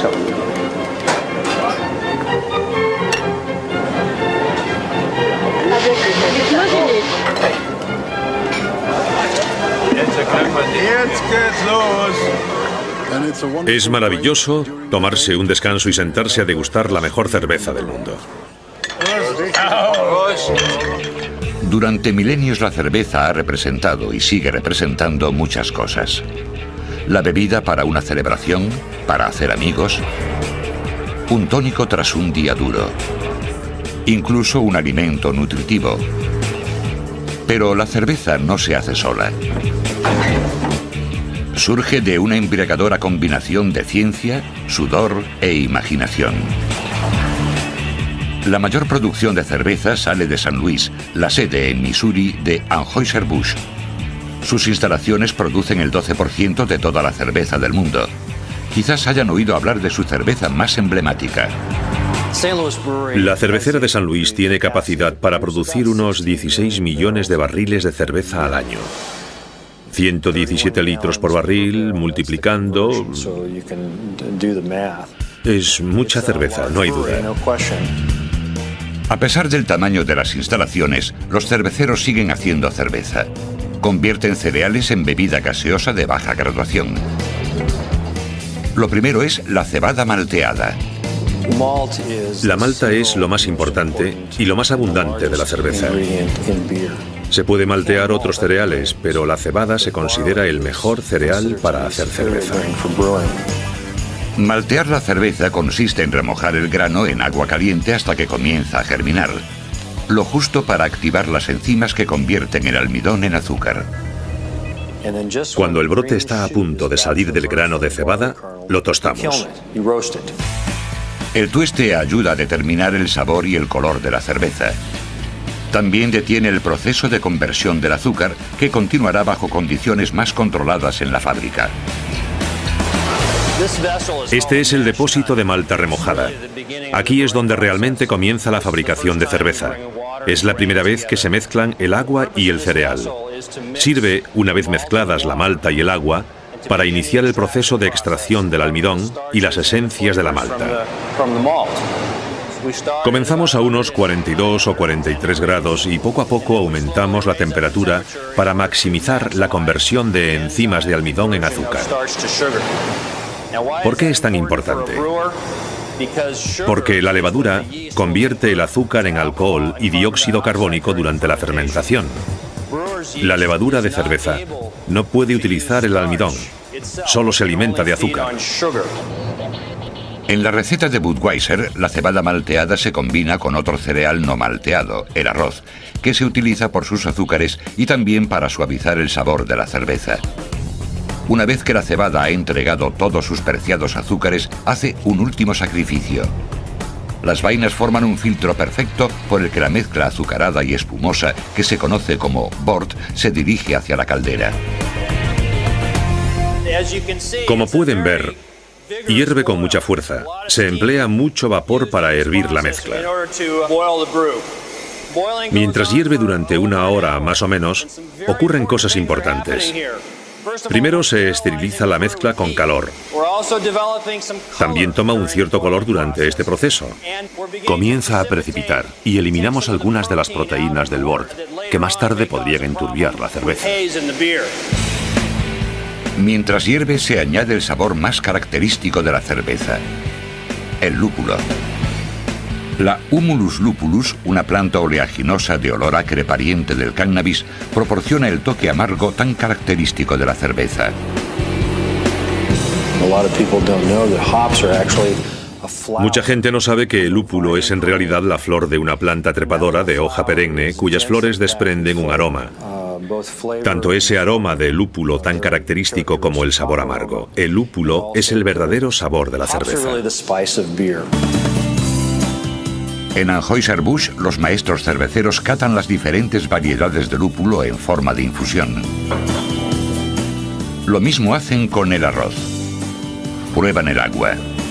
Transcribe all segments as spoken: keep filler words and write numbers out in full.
Es maravilloso tomarse un descanso y sentarse a degustar la mejor cerveza del mundo. Durante milenios la cerveza ha representado y sigue representando muchas cosas. La bebida para una celebración, para hacer amigos, un tónico tras un día duro, incluso un alimento nutritivo. Pero la cerveza no se hace sola. Surge de una embriagadora combinación de ciencia, sudor e imaginación. La mayor producción de cerveza sale de San Luis, la sede en Missouri de Anheuser-Busch. Sus instalaciones producen el doce por ciento de toda la cerveza del mundo. Quizás hayan oído hablar de su cerveza más emblemática. La cervecera de San Luis tiene capacidad para producir unos dieciséis millones de barriles de cerveza al año. ciento diecisiete litros por barril, multiplicando... Es mucha cerveza, no hay duda. A pesar del tamaño de las instalaciones, los cerveceros siguen haciendo cerveza. Convierten cereales en bebida gaseosa de baja graduación. Lo primero es la cebada malteada. La malta es lo más importante y lo más abundante de la cerveza. Se puede maltear otros cereales, pero la cebada se considera el mejor cereal para hacer cerveza. Maltear la cerveza consiste en remojar el grano en agua caliente hasta que comienza a germinar. Lo justo para activar las enzimas que convierten el almidón en azúcar. Cuando el brote está a punto de salir del grano de cebada, lo tostamos. El tueste ayuda a determinar el sabor y el color de la cerveza. También detiene el proceso de conversión del azúcar, que continuará bajo condiciones más controladas en la fábrica. Este es el depósito de malta remojada. Aquí es donde realmente comienza la fabricación de cerveza. Es la primera vez que se mezclan el agua y el cereal. Sirve, una vez mezcladas la malta y el agua, para iniciar el proceso de extracción del almidón y las esencias de la malta. Comenzamos a unos cuarenta y dos o cuarenta y tres grados y poco a poco aumentamos la temperatura para maximizar la conversión de enzimas de almidón en azúcar. ¿Por qué es tan importante? Porque la levadura convierte el azúcar en alcohol y dióxido carbónico durante la fermentación. La levadura de cerveza no puede utilizar el almidón, solo se alimenta de azúcar. En la receta de Budweiser, la cebada malteada se combina con otro cereal no malteado, el arroz, que se utiliza por sus azúcares y también para suavizar el sabor de la cerveza. Una vez que la cebada ha entregado todos sus preciados azúcares, hace un último sacrificio. Las vainas forman un filtro perfecto por el que la mezcla azucarada y espumosa, que se conoce como bort, se dirige hacia la caldera. Como pueden ver, hierve con mucha fuerza. Se emplea mucho vapor para hervir la mezcla. Mientras hierve durante una hora más o menos, ocurren cosas importantes. Primero se esteriliza la mezcla con calor. También toma un cierto color durante este proceso. Comienza a precipitar y eliminamos algunas de las proteínas del bort, que más tarde podrían enturbiar la cerveza. Mientras hierve se añade el sabor más característico de la cerveza, el lúpulo. La Humulus lupulus, una planta oleaginosa de olor acre pariente del cannabis, proporciona el toque amargo tan característico de la cerveza. Mucha gente no sabe que el lúpulo es en realidad la flor de una planta trepadora de hoja perenne cuyas flores desprenden un aroma. Tanto ese aroma de lúpulo tan característico como el sabor amargo. El lúpulo es el verdadero sabor de la cerveza. En Anheuser-Busch, los maestros cerveceros catan las diferentes variedades de lúpulo en forma de infusión. Lo mismo hacen con el arroz. Prueban el agua.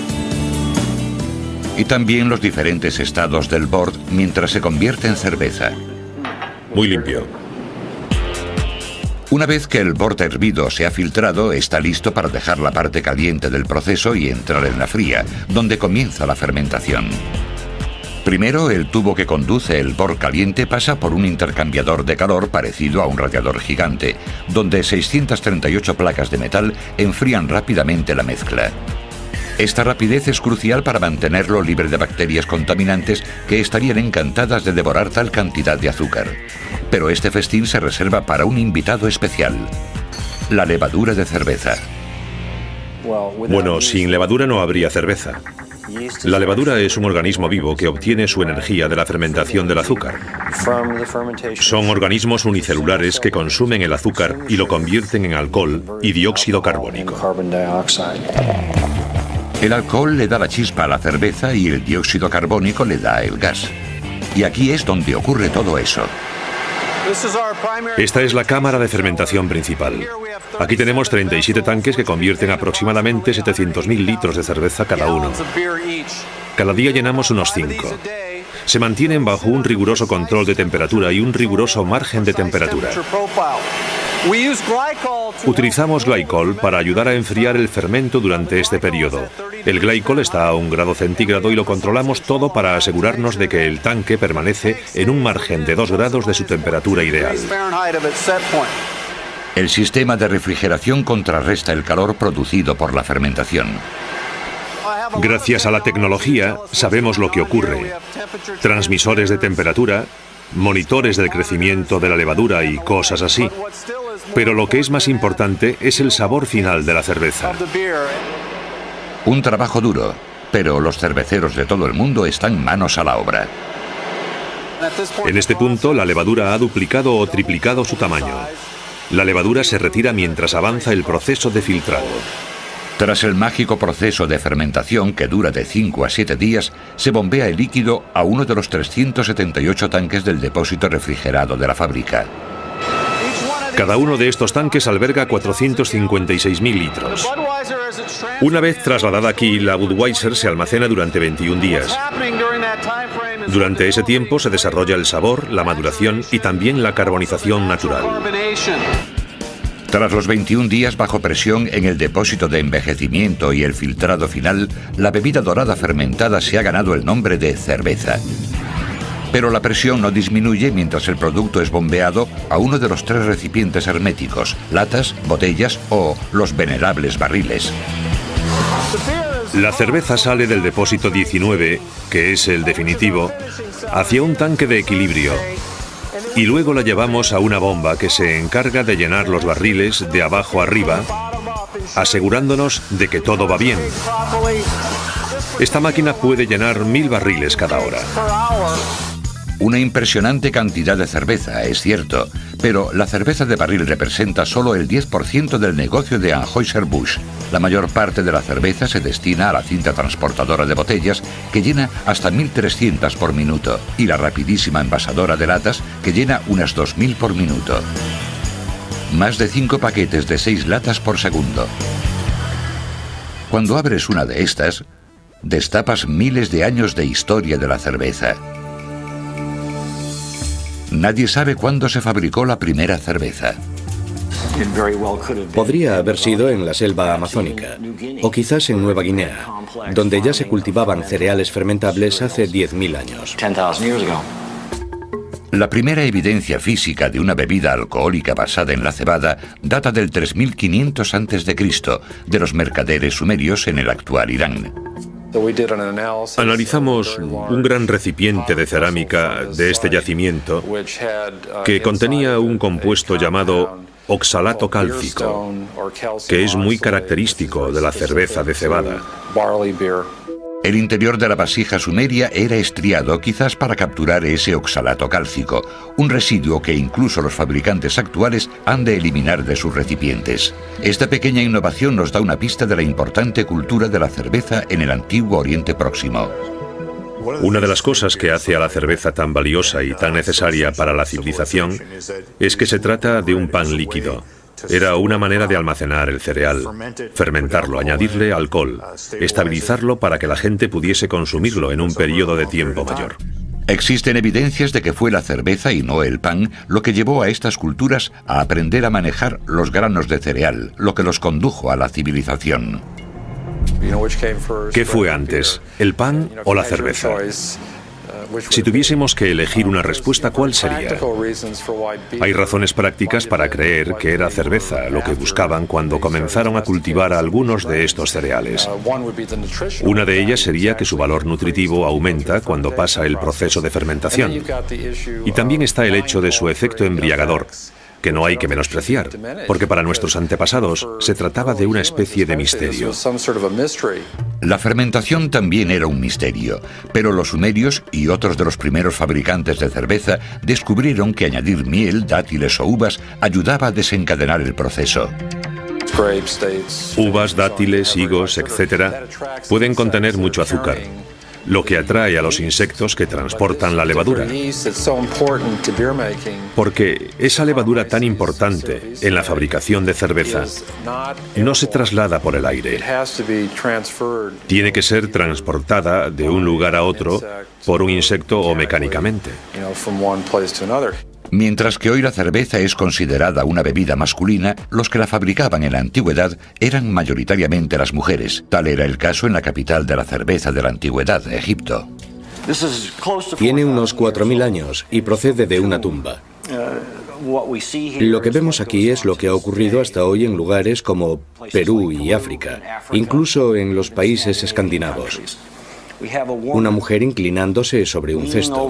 Y también los diferentes estados del bort mientras se convierte en cerveza. Muy limpio. Una vez que el bort hervido se ha filtrado, está listo para dejar la parte caliente del proceso y entrar en la fría, donde comienza la fermentación. Primero, el tubo que conduce el bort caliente pasa por un intercambiador de calor parecido a un radiador gigante, donde seiscientas treinta y ocho placas de metal enfrían rápidamente la mezcla. Esta rapidez es crucial para mantenerlo libre de bacterias contaminantes que estarían encantadas de devorar tal cantidad de azúcar. Pero este festín se reserva para un invitado especial: la levadura de cerveza. Bueno, sin levadura no habría cerveza. La levadura es un organismo vivo que obtiene su energía de la fermentación del azúcar. Son organismos unicelulares que consumen el azúcar y lo convierten en alcohol y dióxido carbónico. El alcohol le da la chispa a la cerveza y el dióxido carbónico le da el gas. Y aquí es donde ocurre todo eso. Esta es la cámara de fermentación principal. Aquí tenemos treinta y siete tanques que convierten aproximadamente setecientos mil litros de cerveza cada uno. Cada día llenamos unos cinco. Se mantienen bajo un riguroso control de temperatura y un riguroso margen de temperatura. Utilizamos glycol para ayudar a enfriar el fermento durante este periodo. El glycol está a un grado centígrado y lo controlamos todo para asegurarnos de que el tanque permanece en un margen de dos grados de su temperatura ideal. El sistema de refrigeración contrarresta el calor producido por la fermentación. Gracias a la tecnología, sabemos lo que ocurre. Transmisores de temperatura, monitores del crecimiento de la levadura y cosas así. Pero lo que es más importante es el sabor final de la cerveza. Un trabajo duro, pero los cerveceros de todo el mundo están manos a la obra. En este punto, la levadura ha duplicado o triplicado su tamaño. La levadura se retira mientras avanza el proceso de filtrado. Tras el mágico proceso de fermentación que dura de cinco a siete días, se bombea el líquido a uno de los trescientos setenta y ocho tanques del depósito refrigerado de la fábrica. Cada uno de estos tanques alberga cuatrocientos cincuenta y seis mil litros. Una vez trasladada aquí, la Budweiser se almacena durante veintiún días. Durante ese tiempo se desarrolla el sabor, la maduración y también la carbonización natural. Tras los veintiún días bajo presión en el depósito de envejecimiento y el filtrado final, la bebida dorada fermentada se ha ganado el nombre de cerveza. Pero la presión no disminuye mientras el producto es bombeado a uno de los tres recipientes herméticos: latas, botellas o los venerables barriles. La cerveza sale del depósito diecinueve, que es el definitivo, hacia un tanque de equilibrio. Y luego la llevamos a una bomba que se encarga de llenar los barriles de abajo arriba, asegurándonos de que todo va bien. Esta máquina puede llenar mil barriles cada hora. Una impresionante cantidad de cerveza, es cierto, pero la cerveza de barril representa solo el diez por ciento del negocio de Anheuser-Busch. La mayor parte de la cerveza se destina a la cinta transportadora de botellas, que llena hasta mil trescientas por minuto, y la rapidísima envasadora de latas, que llena unas dos mil por minuto. Más de cinco paquetes de seis latas por segundo. Cuando abres una de estas, destapas miles de años de historia de la cerveza. Nadie sabe cuándo se fabricó la primera cerveza. Podría haber sido en la selva amazónica, o quizás en Nueva Guinea, donde ya se cultivaban cereales fermentables hace diez mil años. La primera evidencia física de una bebida alcohólica basada en la cebada data del tres mil quinientos antes de Cristo, de los mercaderes sumerios en el actual Irán. Analizamos un gran recipiente de cerámica de este yacimiento que contenía un compuesto llamado oxalato cálcico, que es muy característico de la cerveza de cebada. El interior de la vasija sumeria era estriado, quizás para capturar ese oxalato cálcico, un residuo que incluso los fabricantes actuales han de eliminar de sus recipientes. Esta pequeña innovación nos da una pista de la importante cultura de la cerveza en el antiguo Oriente Próximo. Una de las cosas que hace a la cerveza tan valiosa y tan necesaria para la civilización es que se trata de un pan líquido. Era una manera de almacenar el cereal, fermentarlo, añadirle alcohol, estabilizarlo para que la gente pudiese consumirlo en un periodo de tiempo mayor. Existen evidencias de que fue la cerveza y no el pan lo que llevó a estas culturas a aprender a manejar los granos de cereal, lo que los condujo a la civilización. ¿Qué fue antes, el pan o la cerveza? Si tuviésemos que elegir una respuesta, ¿cuál sería? Hay razones prácticas para creer que era cerveza lo que buscaban cuando comenzaron a cultivar algunos de estos cereales. Una de ellas sería que su valor nutritivo aumenta cuando pasa el proceso de fermentación. Y también está el hecho de su efecto embriagador, que no hay que menospreciar, porque para nuestros antepasados se trataba de una especie de misterio. La fermentación también era un misterio, pero los sumerios y otros de los primeros fabricantes de cerveza descubrieron que añadir miel, dátiles o uvas ayudaba a desencadenar el proceso. Uvas, dátiles, higos, etcétera, pueden contener mucho azúcar, lo que atrae a los insectos que transportan la levadura. Porque esa levadura tan importante en la fabricación de cerveza no se traslada por el aire. Tiene que ser transportada de un lugar a otro por un insecto o mecánicamente. Mientras que hoy la cerveza es considerada una bebida masculina, los que la fabricaban en la antigüedad eran mayoritariamente las mujeres. Tal era el caso en la capital de la cerveza de la antigüedad, Egipto. Tiene unos cuatro mil años y procede de una tumba. Lo que vemos aquí es lo que ha ocurrido hasta hoy en lugares como Perú y África, incluso en los países escandinavos. Una mujer inclinándose sobre un cesto.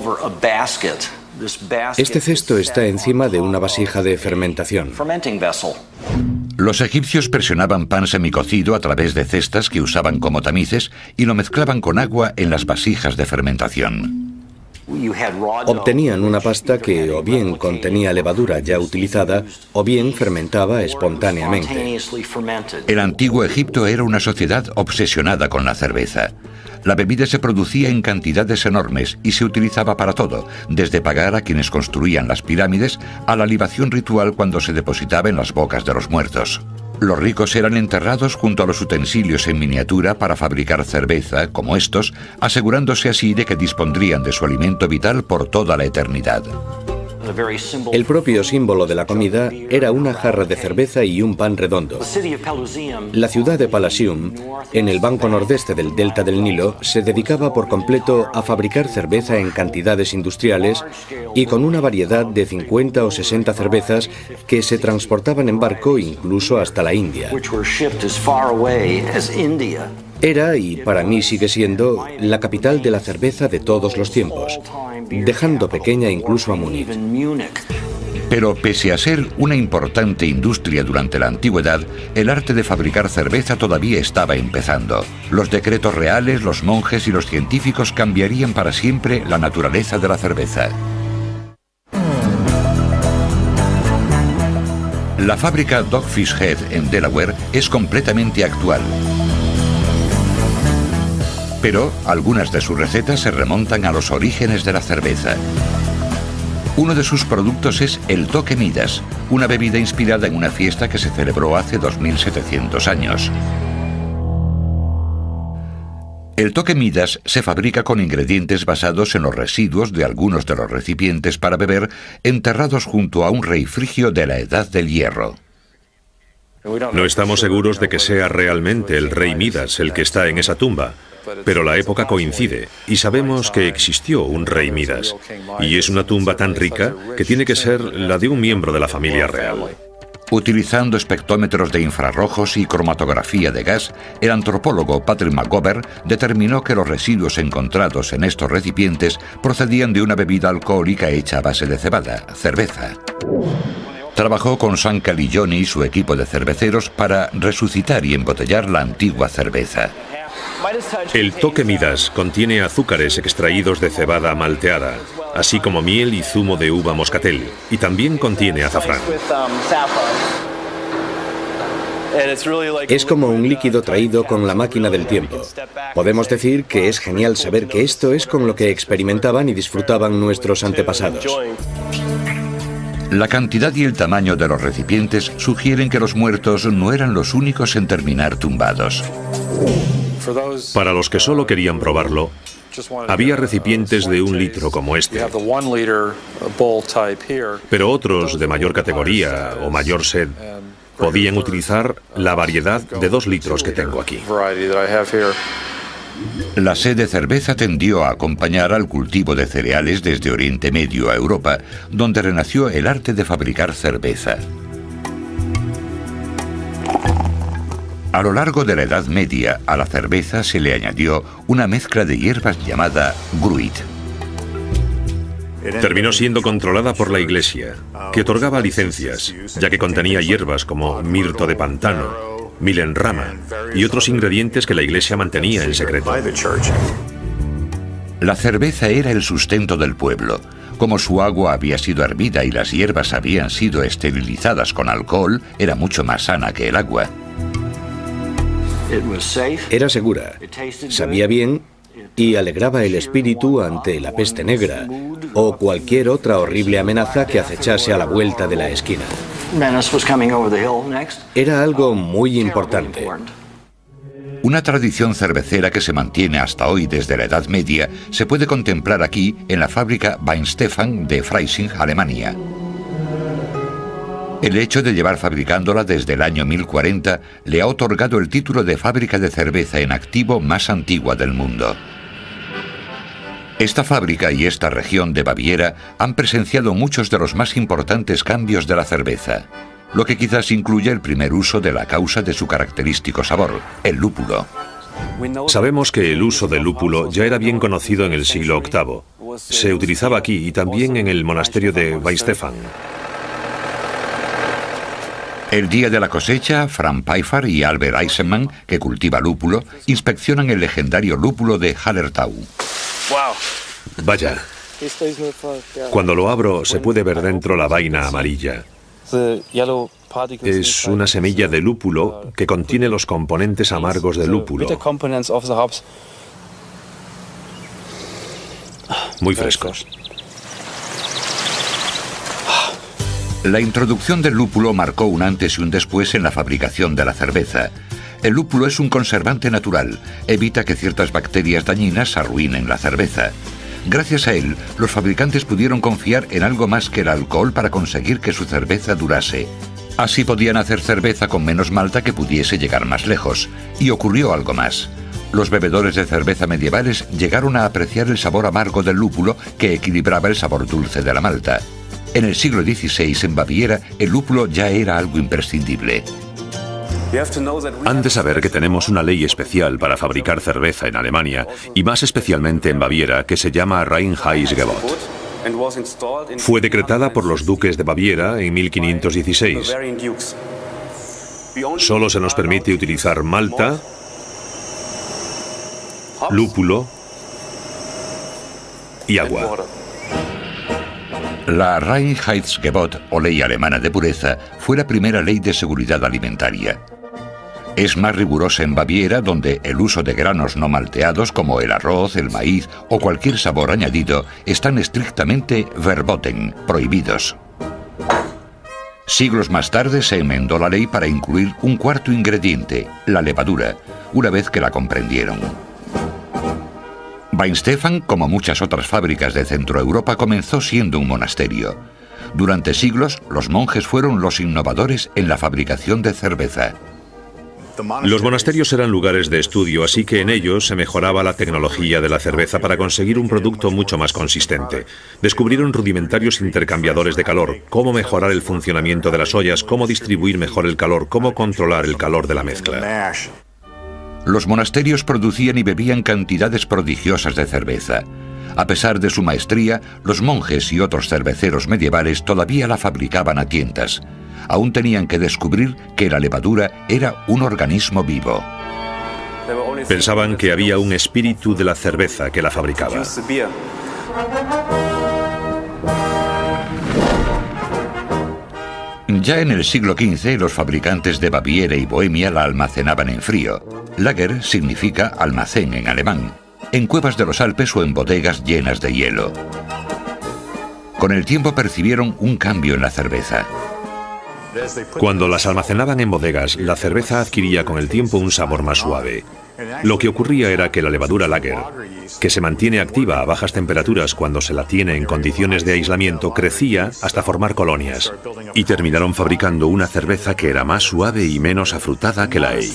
Este cesto está encima de una vasija de fermentación. Los egipcios presionaban pan semicocido a través de cestas que usaban como tamices y lo mezclaban con agua en las vasijas de fermentación. Obtenían una pasta que o bien contenía levadura ya utilizada o bien fermentaba espontáneamente. El antiguo Egipto era una sociedad obsesionada con la cerveza. La bebida se producía en cantidades enormes y se utilizaba para todo, desde pagar a quienes construían las pirámides a la libación ritual cuando se depositaba en las bocas de los muertos. Los ricos eran enterrados junto a los utensilios en miniatura para fabricar cerveza, como estos, asegurándose así de que dispondrían de su alimento vital por toda la eternidad. El propio símbolo de la comida era una jarra de cerveza y un pan redondo. La ciudad de Palasium, en el banco nordeste del delta del Nilo, se dedicaba por completo a fabricar cerveza en cantidades industriales y con una variedad de cincuenta o sesenta cervezas que se transportaban en barco incluso hasta la India. Era, y para mí sigue siendo, la capital de la cerveza de todos los tiempos, dejando pequeña incluso a Múnich. Pero pese a ser una importante industria durante la antigüedad, el arte de fabricar cerveza todavía estaba empezando. Los decretos reales, los monjes y los científicos cambiarían para siempre la naturaleza de la cerveza. La fábrica Dogfish Head en Delaware es completamente actual. Pero algunas de sus recetas se remontan a los orígenes de la cerveza. Uno de sus productos es el toque Midas, una bebida inspirada en una fiesta que se celebró hace dos mil setecientos años. El toque Midas se fabrica con ingredientes basados en los residuos de algunos de los recipientes para beber enterrados junto a un rey frigio de la Edad del Hierro. No estamos seguros de que sea realmente el rey Midas el que está en esa tumba, pero la época coincide y sabemos que existió un rey Midas, y es una tumba tan rica que tiene que ser la de un miembro de la familia real. Utilizando espectrómetros de infrarrojos y cromatografía de gas, el antropólogo Patrick McGovern determinó que los residuos encontrados en estos recipientes procedían de una bebida alcohólica hecha a base de cebada, cerveza. Trabajó con San Caligione y su equipo de cerveceros para resucitar y embotellar la antigua cerveza. El toque Midas contiene azúcares extraídos de cebada malteada, así como miel y zumo de uva moscatel, y también contiene azafrán. Es como un líquido traído con la máquina del tiempo. Podemos decir que es genial saber que esto es con lo que experimentaban y disfrutaban nuestros antepasados. La cantidad y el tamaño de los recipientes sugieren que los muertos no eran los únicos en terminar tumbados. Para los que solo querían probarlo, Había recipientes de un litro como este, pero otros de mayor categoría o mayor sed podían utilizar la variedad de dos litros que tengo aquí. La sed de cerveza tendió a acompañar al cultivo de cereales desde Oriente Medio a Europa, donde renació el arte de fabricar cerveza. A lo largo de la Edad Media, a la cerveza se le añadió una mezcla de hierbas llamada gruit. Terminó siendo controlada por la Iglesia, que otorgaba licencias, ya que contenía hierbas como mirto de pantano, milenrama y otros ingredientes que la Iglesia mantenía en secreto. La cerveza era el sustento del pueblo. Como su agua había sido hervida y las hierbas habían sido esterilizadas con alcohol, era mucho más sana que el agua. Era segura, sabía bien y alegraba el espíritu ante la peste negra o cualquier otra horrible amenaza que acechase a la vuelta de la esquina. Era algo muy importante. Una tradición cervecera que se mantiene hasta hoy desde la Edad Media se puede contemplar aquí en la fábrica Weihenstephan de Freising, Alemania. El hecho de llevar fabricándola desde el año mil cuarenta le ha otorgado el título de fábrica de cerveza en activo más antigua del mundo. Esta fábrica y esta región de Baviera han presenciado muchos de los más importantes cambios de la cerveza, lo que quizás incluye el primer uso de la causa de su característico sabor, el lúpulo. Sabemos que el uso del lúpulo ya era bien conocido en el siglo octavo. Se utilizaba aquí y también en el monasterio de Weihenstephan. El día de la cosecha, Franz Pfeiffer y Albert Eisenman, que cultiva lúpulo, inspeccionan el legendario lúpulo de Hallertau. Vaya, cuando lo abro se puede ver dentro la vaina amarilla. Es una semilla de lúpulo que contiene los componentes amargos del lúpulo. Muy frescos. La introducción del lúpulo marcó un antes y un después en la fabricación de la cerveza. El lúpulo es un conservante natural, evita que ciertas bacterias dañinas arruinen la cerveza. Gracias a él, los fabricantes pudieron confiar en algo más que el alcohol para conseguir que su cerveza durase. Así podían hacer cerveza con menos malta que pudiese llegar más lejos. Y ocurrió algo más. Los bebedores de cerveza medievales llegaron a apreciar el sabor amargo del lúpulo que equilibraba el sabor dulce de la malta. En el siglo dieciséis, en Baviera, el lúpulo ya era algo imprescindible. Han de saber que tenemos una ley especial para fabricar cerveza en Alemania, y más especialmente en Baviera, que se llama Reinheitsgebot. Fue decretada por los duques de Baviera en mil quinientos dieciséis. Solo se nos permite utilizar malta, lúpulo y agua. La Reinheitsgebot, o ley alemana de pureza, fue la primera ley de seguridad alimentaria. Es más rigurosa en Baviera, donde el uso de granos no malteados como el arroz, el maíz o cualquier sabor añadido están estrictamente verboten, prohibidos. Siglos más tarde se enmendó la ley para incluir un cuarto ingrediente, la levadura, una vez que la comprendieron. Weihenstephan, como muchas otras fábricas de Centroeuropa, comenzó siendo un monasterio. Durante siglos, los monjes fueron los innovadores en la fabricación de cerveza. Los monasterios eran lugares de estudio, así que en ellos se mejoraba la tecnología de la cerveza para conseguir un producto mucho más consistente. Descubrieron rudimentarios intercambiadores de calor, cómo mejorar el funcionamiento de las ollas, cómo distribuir mejor el calor, cómo controlar el calor de la mezcla. Los monasterios producían y bebían cantidades prodigiosas de cerveza. A pesar de su maestría, los monjes y otros cerveceros medievales todavía la fabricaban a tientas. Aún tenían que descubrir que la levadura era un organismo vivo. Pensaban que había un espíritu de la cerveza que la fabricaba. Ya en el siglo quince, los fabricantes de Baviera y Bohemia la almacenaban en frío. Lager significa almacén en alemán, en cuevas de los Alpes o en bodegas llenas de hielo. Con el tiempo percibieron un cambio en la cerveza. Cuando las almacenaban en bodegas, la cerveza adquiría con el tiempo un sabor más suave. Lo que ocurría era que la levadura lager, que se mantiene activa a bajas temperaturas cuando se la tiene en condiciones de aislamiento, crecía hasta formar colonias. Y terminaron fabricando una cerveza que era más suave y menos afrutada que la ale.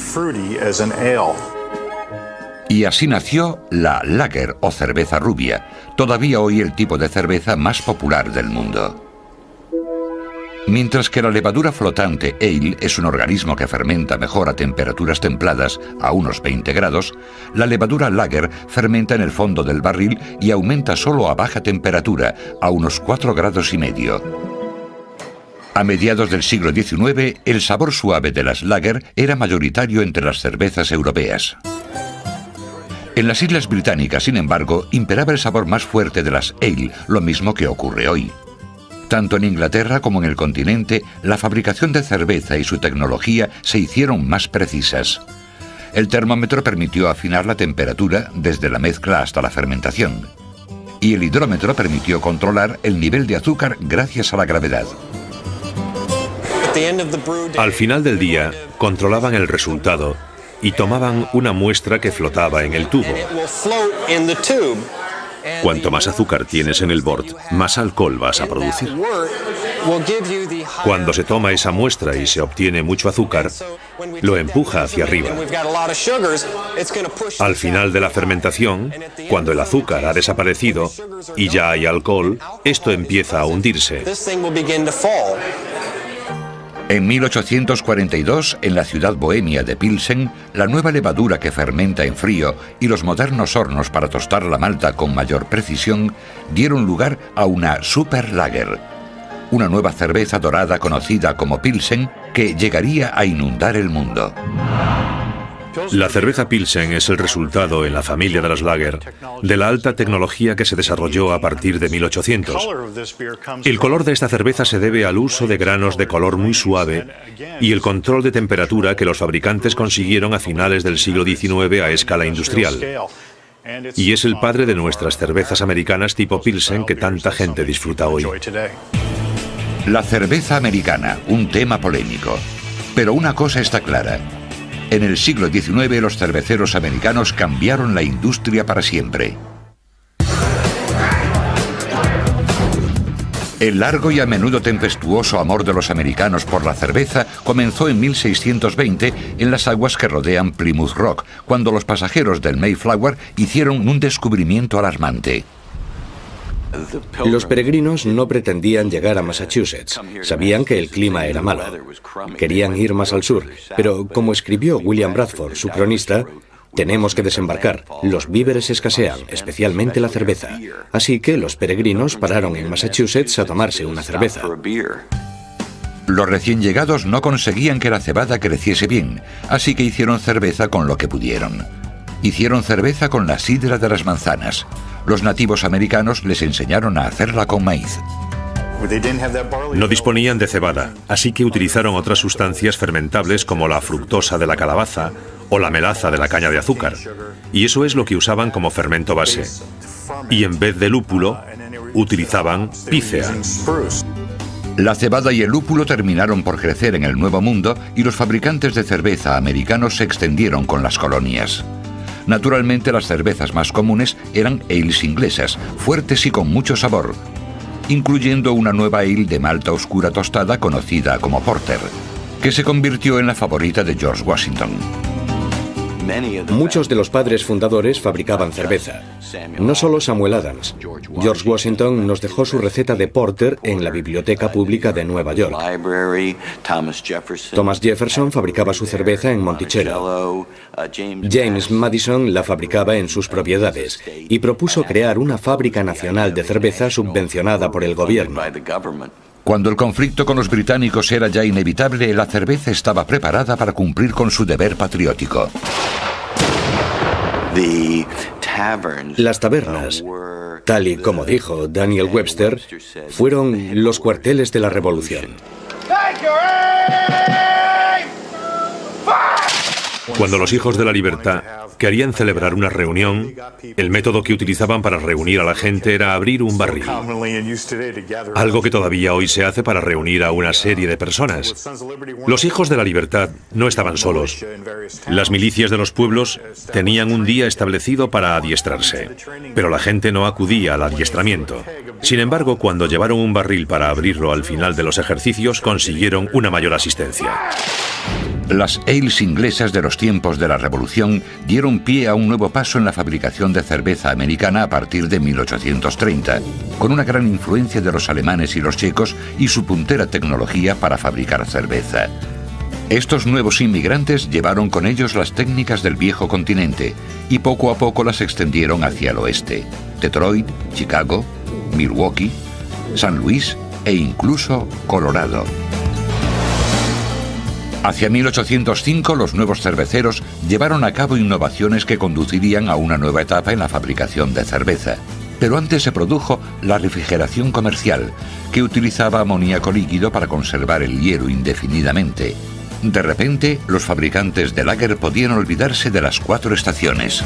Y así nació la lager o cerveza rubia, todavía hoy el tipo de cerveza más popular del mundo. Mientras que la levadura flotante ale es un organismo que fermenta mejor a temperaturas templadas, a unos veinte grados, la levadura lager fermenta en el fondo del barril y aumenta solo a baja temperatura, a unos cuatro grados y medio. A mediados del siglo diecinueve, el sabor suave de las lager era mayoritario entre las cervezas europeas. En las Islas Británicas, sin embargo, imperaba el sabor más fuerte de las ale, lo mismo que ocurre hoy. Tanto en Inglaterra como en el continente, la fabricación de cerveza y su tecnología se hicieron más precisas. El termómetro permitió afinar la temperatura desde la mezcla hasta la fermentación. Y el hidrómetro permitió controlar el nivel de azúcar gracias a la gravedad. Al final del día, controlaban el resultado y tomaban una muestra que flotaba en el tubo. Cuanto más azúcar tienes en el bord, más alcohol vas a producir. Cuando se toma esa muestra y se obtiene mucho azúcar, lo empuja hacia arriba. Al final de la fermentación, cuando el azúcar ha desaparecido y ya hay alcohol, esto empieza a hundirse. En mil ochocientos cuarenta y dos, en la ciudad bohemia de Pilsen, la nueva levadura que fermenta en frío y los modernos hornos para tostar la malta con mayor precisión dieron lugar a una Super Lager, una nueva cerveza dorada conocida como Pilsen que llegaría a inundar el mundo. La cerveza Pilsen es el resultado en la familia de las lager de la alta tecnología que se desarrolló a partir de mil ochocientos. El color de esta cerveza se debe al uso de granos de color muy suave y el control de temperatura que los fabricantes consiguieron a finales del siglo diecinueve a escala industrial. Y es el padre de nuestras cervezas americanas tipo Pilsen que tanta gente disfruta hoy. La cerveza americana, un tema polémico. Pero una cosa está clara. En el siglo diecinueve los cerveceros americanos cambiaron la industria para siempre. El largo y a menudo tempestuoso amor de los americanos por la cerveza comenzó en mil seiscientos veinte en las aguas que rodean Plymouth Rock, cuando los pasajeros del Mayflower hicieron un descubrimiento alarmante. Los peregrinos no pretendían llegar a Massachusetts. Sabían que el clima era malo. Querían ir más al sur, pero como escribió William Bradford, su cronista, tenemos que desembarcar. Los víveres escasean, especialmente la cerveza. Así que los peregrinos pararon en Massachusetts a tomarse una cerveza. Los recién llegados no conseguían que la cebada creciese bien, así que hicieron cerveza con lo que pudieron. Hicieron cerveza con la sidra de las manzanas. Los nativos americanos les enseñaron a hacerla con maíz. No disponían de cebada, así que utilizaron otras sustancias fermentables como la fructosa de la calabaza o la melaza de la caña de azúcar. Y eso es lo que usaban como fermento base. Y en vez de lúpulo, utilizaban pícea. La cebada y el lúpulo terminaron por crecer en el Nuevo Mundo y los fabricantes de cerveza americanos se extendieron con las colonias. Naturalmente, las cervezas más comunes eran ales inglesas, fuertes y con mucho sabor, incluyendo una nueva ale de malta oscura tostada conocida como porter, que se convirtió en la favorita de George Washington. Muchos de los padres fundadores fabricaban cerveza. No solo Samuel Adams. George Washington nos dejó su receta de porter en la Biblioteca Pública de Nueva York. Thomas Jefferson fabricaba su cerveza en Monticello. James Madison la fabricaba en sus propiedades y propuso crear una fábrica nacional de cerveza subvencionada por el gobierno. Cuando el conflicto con los británicos era ya inevitable, la cerveza estaba preparada para cumplir con su deber patriótico. Las tabernas, tal y como dijo Daniel Webster, fueron los cuarteles de la Revolución. Cuando los hijos de la libertad querían celebrar una reunión, el método que utilizaban para reunir a la gente era abrir un barril. Algo que todavía hoy se hace para reunir a una serie de personas. Los hijos de la libertad no estaban solos. Las milicias de los pueblos tenían un día establecido para adiestrarse, pero la gente no acudía al adiestramiento. Sin embargo, cuando llevaron un barril para abrirlo al final de los ejercicios, consiguieron una mayor asistencia. Las ales inglesas de los tiempos de la Revolución dieron pie a un nuevo paso en la fabricación de cerveza americana a partir de mil ochocientos treinta, con una gran influencia de los alemanes y los checos y su puntera tecnología para fabricar cerveza. Estos nuevos inmigrantes llevaron con ellos las técnicas del viejo continente y poco a poco las extendieron hacia el oeste: Detroit, Chicago, Milwaukee, San Luis e incluso Colorado. Hacia mil ochocientos cinco, los nuevos cerveceros llevaron a cabo innovaciones que conducirían a una nueva etapa en la fabricación de cerveza. Pero antes se produjo la refrigeración comercial, que utilizaba amoníaco líquido para conservar el hielo indefinidamente. De repente, los fabricantes de lager podían olvidarse de las cuatro estaciones.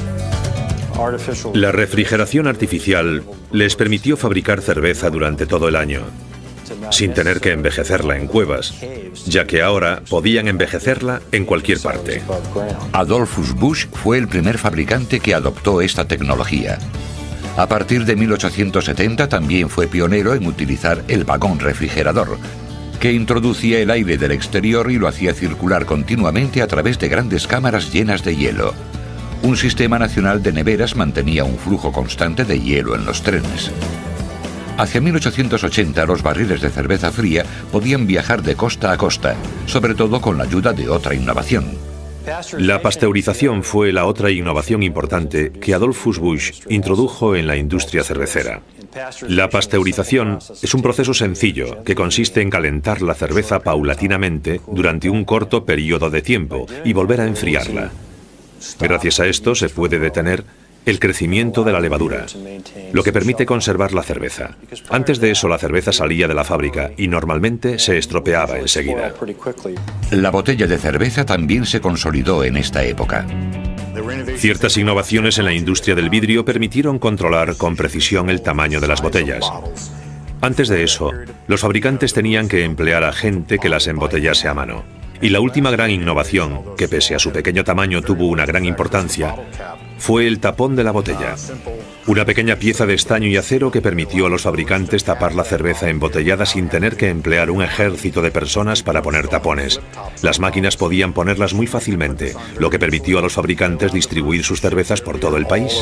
La refrigeración artificial les permitió fabricar cerveza durante todo el año, sin tener que envejecerla en cuevas, ya que ahora podían envejecerla en cualquier parte. Adolphus Busch fue el primer fabricante que adoptó esta tecnología. A partir de mil ochocientos setenta también fue pionero en utilizar el vagón refrigerador, que introducía el aire del exterior y lo hacía circular continuamente a través de grandes cámaras llenas de hielo. Un sistema nacional de neveras mantenía un flujo constante de hielo en los trenes. Hacia mil ochocientos ochenta los barriles de cerveza fría podían viajar de costa a costa, sobre todo con la ayuda de otra innovación. La pasteurización fue la otra innovación importante que Adolphus Busch introdujo en la industria cervecera. La pasteurización es un proceso sencillo que consiste en calentar la cerveza paulatinamente durante un corto periodo de tiempo y volver a enfriarla. Gracias a esto se puede detener el crecimiento de la levadura, lo que permite conservar la cerveza. Antes de eso, la cerveza salía de la fábrica y normalmente se estropeaba enseguida. La botella de cerveza también se consolidó en esta época. Ciertas innovaciones en la industria del vidrio permitieron controlar con precisión el tamaño de las botellas. Antes de eso, los fabricantes tenían que emplear a gente que las embotellase a mano. Y la última gran innovación, que pese a su pequeño tamaño tuvo una gran importancia, fue el tapón de la botella. Una pequeña pieza de estaño y acero que permitió a los fabricantes tapar la cerveza embotellada sin tener que emplear un ejército de personas para poner tapones. Las máquinas podían ponerlas muy fácilmente, lo que permitió a los fabricantes distribuir sus cervezas por todo el país.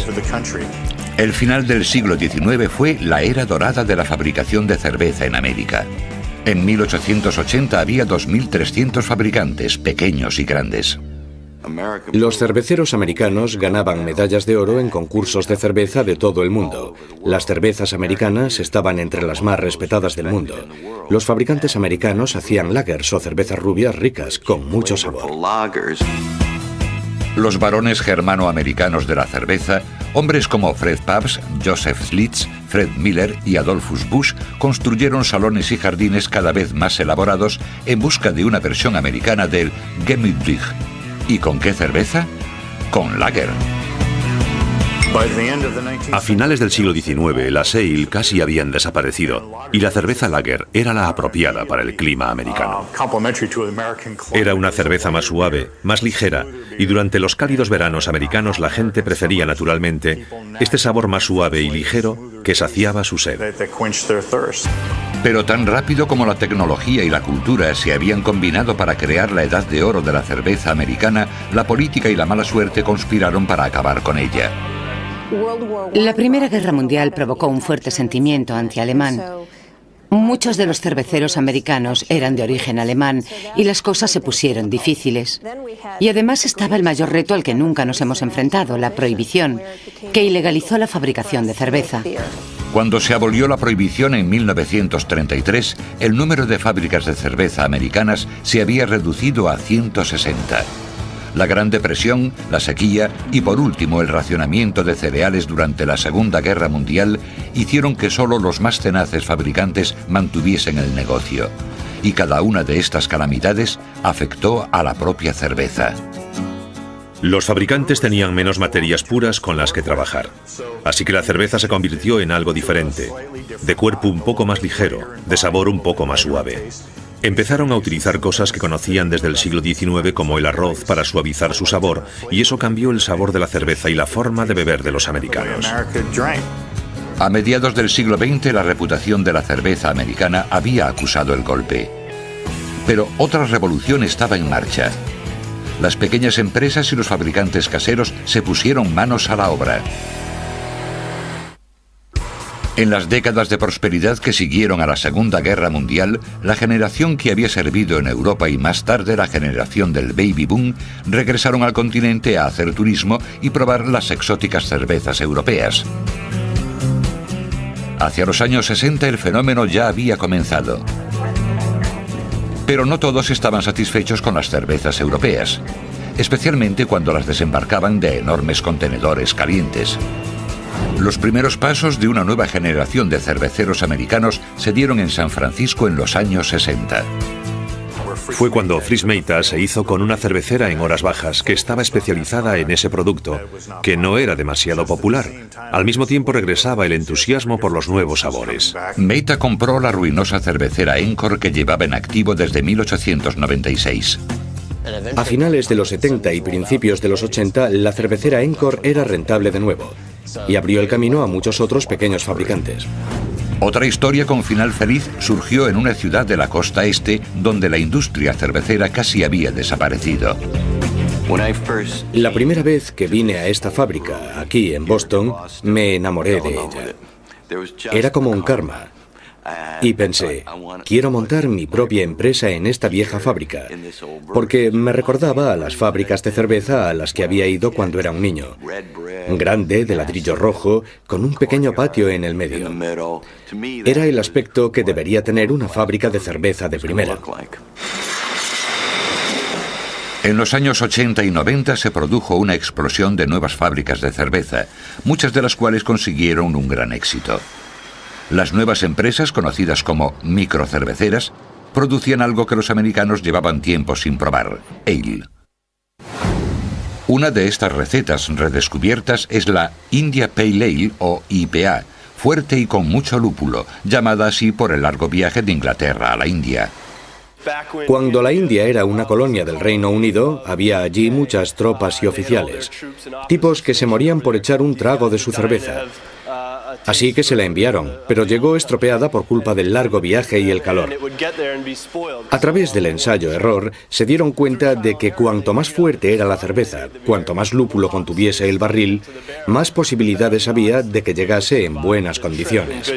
El final del siglo diecinueve fue la era dorada de la fabricación de cerveza en América. En mil ochocientos ochenta había dos mil trescientos fabricantes, pequeños y grandes. Los cerveceros americanos ganaban medallas de oro en concursos de cerveza de todo el mundo. Las cervezas americanas estaban entre las más respetadas del mundo. Los fabricantes americanos hacían lagers o cervezas rubias ricas, con mucho sabor. Los varones germano-americanos de la cerveza, hombres como Fred Pabst, Joseph Schlitz, Fred Miller y Adolphus Busch, construyeron salones y jardines cada vez más elaborados en busca de una versión americana del Gemütlich. ¿Y con qué cerveza? Con lager. A finales del siglo diecinueve, las ale casi habían desaparecido y la cerveza lager era la apropiada para el clima americano. Era una cerveza más suave, más ligera, y durante los cálidos veranos americanos la gente prefería naturalmente este sabor más suave y ligero que saciaba su sed. Pero tan rápido como la tecnología y la cultura se habían combinado para crear la edad de oro de la cerveza americana, la política y la mala suerte conspiraron para acabar con ella. La Primera Guerra Mundial provocó un fuerte sentimiento antialemán. Muchos de los cerveceros americanos eran de origen alemán y las cosas se pusieron difíciles. Y además estaba el mayor reto al que nunca nos hemos enfrentado, la prohibición, que ilegalizó la fabricación de cerveza. Cuando se abolió la prohibición en mil novecientos treinta y tres, el número de fábricas de cerveza americanas se había reducido a ciento sesenta. La Gran Depresión, la sequía y por último el racionamiento de cereales durante la Segunda Guerra Mundial hicieron que solo los más tenaces fabricantes mantuviesen el negocio. Y cada una de estas calamidades afectó a la propia cerveza. Los fabricantes tenían menos materias puras con las que trabajar, así que la cerveza se convirtió en algo diferente, de cuerpo un poco más ligero, de sabor un poco más suave. Empezaron a utilizar cosas que conocían desde el siglo diecinueve como el arroz para suavizar su sabor, y eso cambió el sabor de la cerveza y la forma de beber de los americanos. A mediados del siglo veinte, la reputación de la cerveza americana había acusado el golpe. Pero otra revolución estaba en marcha. Las pequeñas empresas y los fabricantes caseros se pusieron manos a la obra. En las décadas de prosperidad que siguieron a la Segunda Guerra Mundial, la generación que había servido en Europa y más tarde la generación del baby boom regresaron al continente a hacer turismo y probar las exóticas cervezas europeas. Hacia los años sesenta el fenómeno ya había comenzado. Pero no todos estaban satisfechos con las cervezas europeas, especialmente cuando las desembarcaban de enormes contenedores calientes. Los primeros pasos de una nueva generación de cerveceros americanos se dieron en San Francisco en los años sesenta. Fue cuando Fritz Meinta se hizo con una cervecera en horas bajas que estaba especializada en ese producto, que no era demasiado popular. Al mismo tiempo regresaba el entusiasmo por los nuevos sabores. Meinta compró la ruinosa cervecera Encore que llevaba en activo desde mil ochocientos noventa y seis. A finales de los setenta y principios de los ochenta, la cervecera Encore era rentable de nuevo y abrió el camino a muchos otros pequeños fabricantes. Otra historia con final feliz surgió en una ciudad de la costa este donde la industria cervecera casi había desaparecido. La primera vez que vine a esta fábrica, aquí en Boston, me enamoré de ella. Era como un karma. Y pensé, quiero montar mi propia empresa en esta vieja fábrica, porque me recordaba a las fábricas de cerveza a las que había ido cuando era un niño. Grande, de ladrillo rojo, con un pequeño patio en el medio. Era el aspecto que debería tener una fábrica de cerveza de primera. En los años ochenta y noventa se produjo una explosión de nuevas fábricas de cerveza, muchas de las cuales consiguieron un gran éxito. Las nuevas empresas, conocidas como microcerveceras, producían algo que los americanos llevaban tiempo sin probar: ale. Una de estas recetas redescubiertas es la India Pale Ale o I P A, fuerte y con mucho lúpulo, llamada así por el largo viaje de Inglaterra a la India. Cuando la India era una colonia del Reino Unido, había allí muchas tropas y oficiales, tipos que se morían por echar un trago de su cerveza. Así que se la enviaron, pero llegó estropeada por culpa del largo viaje y el calor. A través del ensayo-error, se dieron cuenta de que cuanto más fuerte era la cerveza, cuanto más lúpulo contuviese el barril, más posibilidades había de que llegase en buenas condiciones.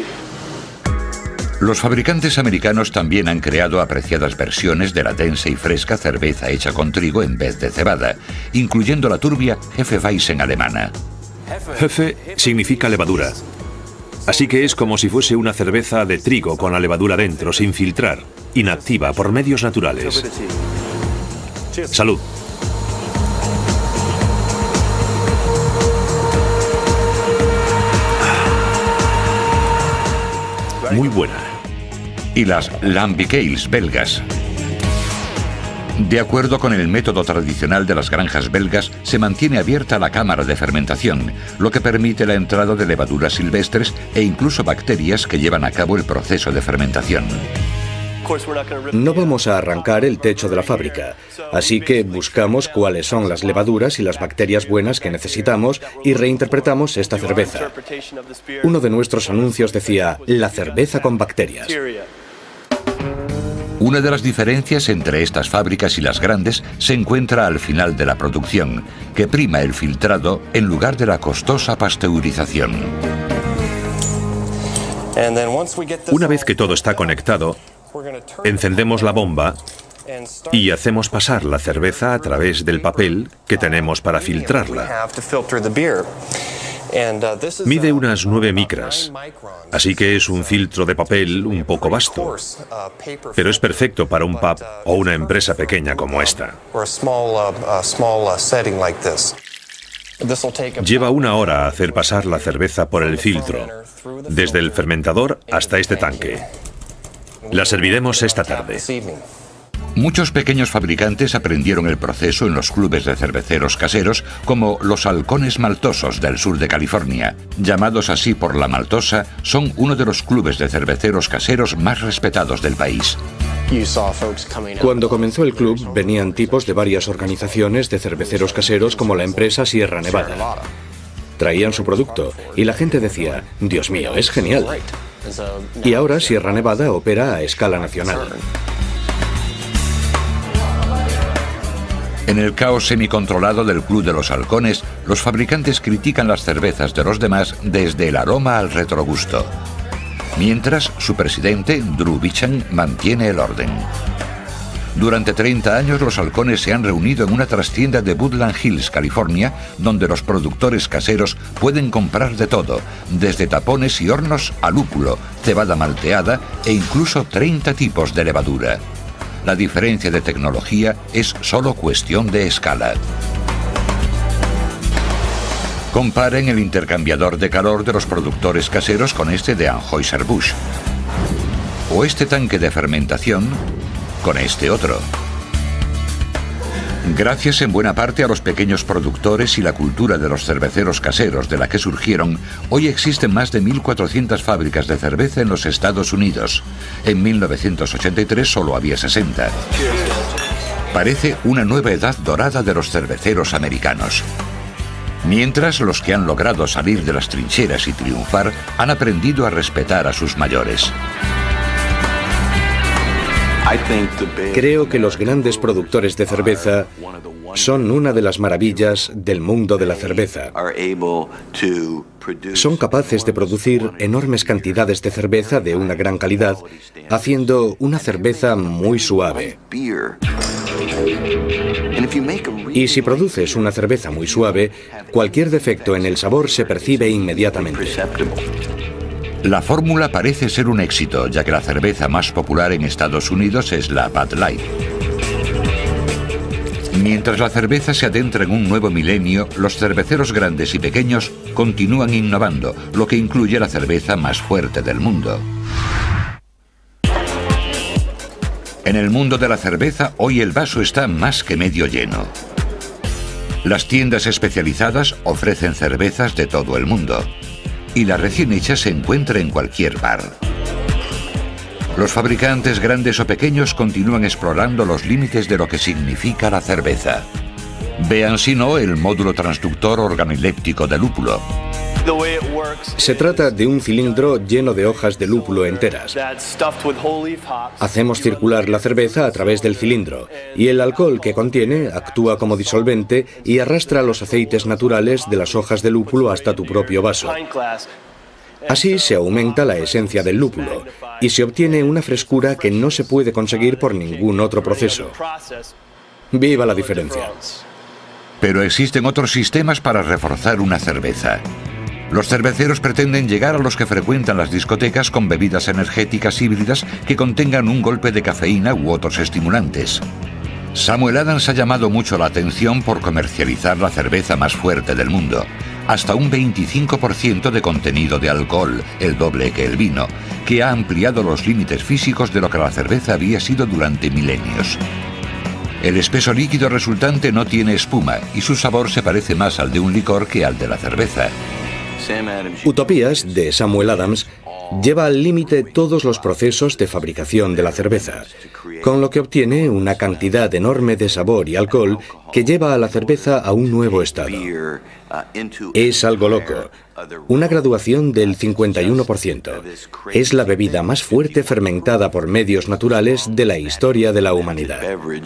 Los fabricantes americanos también han creado apreciadas versiones de la densa y fresca cerveza hecha con trigo en vez de cebada, incluyendo la turbia Hefeweizen alemana. Hefe significa levadura, así que es como si fuese una cerveza de trigo con la levadura dentro, sin filtrar, inactiva, por medios naturales. Salud. Muy buena. Y las Lambic Ales belgas. De acuerdo con el método tradicional de las granjas belgas, se mantiene abierta la cámara de fermentación, lo que permite la entrada de levaduras silvestres e incluso bacterias que llevan a cabo el proceso de fermentación. No vamos a arrancar el techo de la fábrica, así que buscamos cuáles son las levaduras y las bacterias buenas que necesitamos y reinterpretamos esta cerveza. Uno de nuestros anuncios decía, la cerveza con bacterias. Una de las diferencias entre estas fábricas y las grandes se encuentra al final de la producción, que prima el filtrado en lugar de la costosa pasteurización. Una vez que todo está conectado, encendemos la bomba y hacemos pasar la cerveza a través del papel que tenemos para filtrarla. Mide unas nueve micras, así que es un filtro de papel un poco vasto, pero es perfecto para un pub o una empresa pequeña como esta. Lleva una hora hacer pasar la cerveza por el filtro, desde el fermentador hasta este tanque. La serviremos esta tarde. Muchos pequeños fabricantes aprendieron el proceso en los clubes de cerveceros caseros, como los Halcones Maltosos del sur de California. Llamados así por la maltosa, son uno de los clubes de cerveceros caseros más respetados del país. Cuando comenzó el club, venían tipos de varias organizaciones de cerveceros caseros como la empresa Sierra Nevada. Traían su producto y la gente decía, Dios mío, es genial. Y ahora Sierra Nevada opera a escala nacional. En el caos semicontrolado del Club de los Halcones, los fabricantes critican las cervezas de los demás desde el aroma al retrogusto. Mientras, su presidente, Drew Beecham, mantiene el orden. Durante treinta años los halcones se han reunido en una trastienda de Woodland Hills, California, donde los productores caseros pueden comprar de todo, desde tapones y hornos a lúpulo, cebada malteada e incluso treinta tipos de levadura. La diferencia de tecnología es solo cuestión de escala. Comparen el intercambiador de calor de los productores caseros con este de Anheuser-Busch. O este tanque de fermentación con este otro. Gracias en buena parte a los pequeños productores y la cultura de los cerveceros caseros de la que surgieron, hoy existen más de mil cuatrocientas fábricas de cerveza en los Estados Unidos. En mil novecientos ochenta y tres solo había sesenta. Parece una nueva edad dorada de los cerveceros americanos. Mientras, los que han logrado salir de las trincheras y triunfar han aprendido a respetar a sus mayores. Creo que los grandes productores de cerveza son una de las maravillas del mundo de la cerveza. Son capaces de producir enormes cantidades de cerveza de una gran calidad, haciendo una cerveza muy suave. Y si produces una cerveza muy suave, cualquier defecto en el sabor se percibe inmediatamente. La fórmula parece ser un éxito, ya que la cerveza más popular en Estados Unidos es la Bud Light. Mientras la cerveza se adentra en un nuevo milenio, los cerveceros grandes y pequeños continúan innovando, lo que incluye la cerveza más fuerte del mundo. En el mundo de la cerveza, hoy el vaso está más que medio lleno. Las tiendas especializadas ofrecen cervezas de todo el mundo. Y la recién hecha se encuentra en cualquier bar. Los fabricantes grandes o pequeños continúan explorando los límites de lo que significa la cerveza. Vean si no el módulo transductor organoléptico de lúpulo. Se trata de un cilindro lleno de hojas de lúpulo enteras. Hacemos circular la cerveza a través del cilindro y el alcohol que contiene actúa como disolvente y arrastra los aceites naturales de las hojas de lúpulo hasta tu propio vaso. Así se aumenta la esencia del lúpulo y se obtiene una frescura que no se puede conseguir por ningún otro proceso. ¡Viva la diferencia! Pero existen otros sistemas para reforzar una cerveza. Los cerveceros pretenden llegar a los que frecuentan las discotecas con bebidas energéticas híbridas que contengan un golpe de cafeína u otros estimulantes. Samuel Adams ha llamado mucho la atención por comercializar la cerveza más fuerte del mundo, hasta un veinticinco por ciento de contenido de alcohol, el doble que el vino, que ha ampliado los límites físicos de lo que la cerveza había sido durante milenios. El espeso líquido resultante no tiene espuma y su sabor se parece más al de un licor que al de la cerveza. Utopías, de Samuel Adams, lleva al límite todos los procesos de fabricación de la cerveza, con lo que obtiene una cantidad enorme de sabor y alcohol que lleva a la cerveza a un nuevo estado. Es algo loco. Una graduación del cincuenta y uno por ciento. Es la bebida más fuerte fermentada por medios naturales de la historia de la humanidad.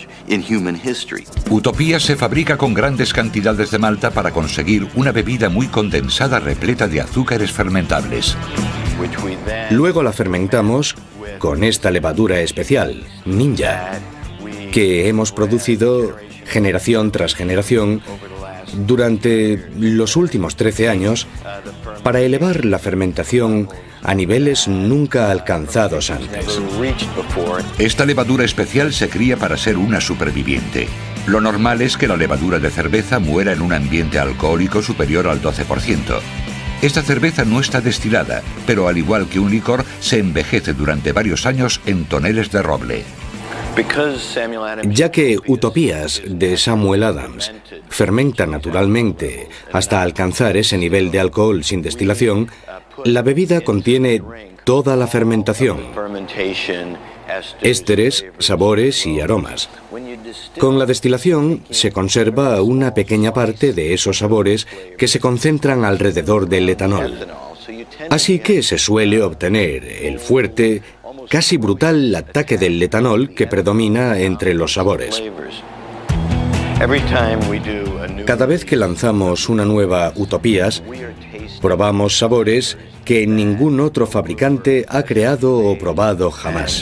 Utopía se fabrica con grandes cantidades de malta para conseguir una bebida muy condensada repleta de azúcares fermentables. Luego la fermentamos con esta levadura especial, Ninja, que hemos producido generación tras generación durante los últimos trece años para elevar la fermentación a niveles nunca alcanzados antes. Esta levadura especial se cría para ser una superviviente. Lo normal es que la levadura de cerveza muera en un ambiente alcohólico superior al doce por ciento. Esta cerveza no está destilada, pero al igual que un licor, se envejece durante varios años en toneles de roble. Ya que Utopías de Samuel Adams fermenta naturalmente hasta alcanzar ese nivel de alcohol sin destilación, la bebida contiene toda la fermentación: ésteres, sabores y aromas. Con la destilación se conserva una pequeña parte de esos sabores que se concentran alrededor del etanol. Así que se suele obtener el fuerte, casi brutal ataque del etanol que predomina entre los sabores. Cada vez que lanzamos una nueva Utopías, probamos sabores que ningún otro fabricante ha creado o probado jamás.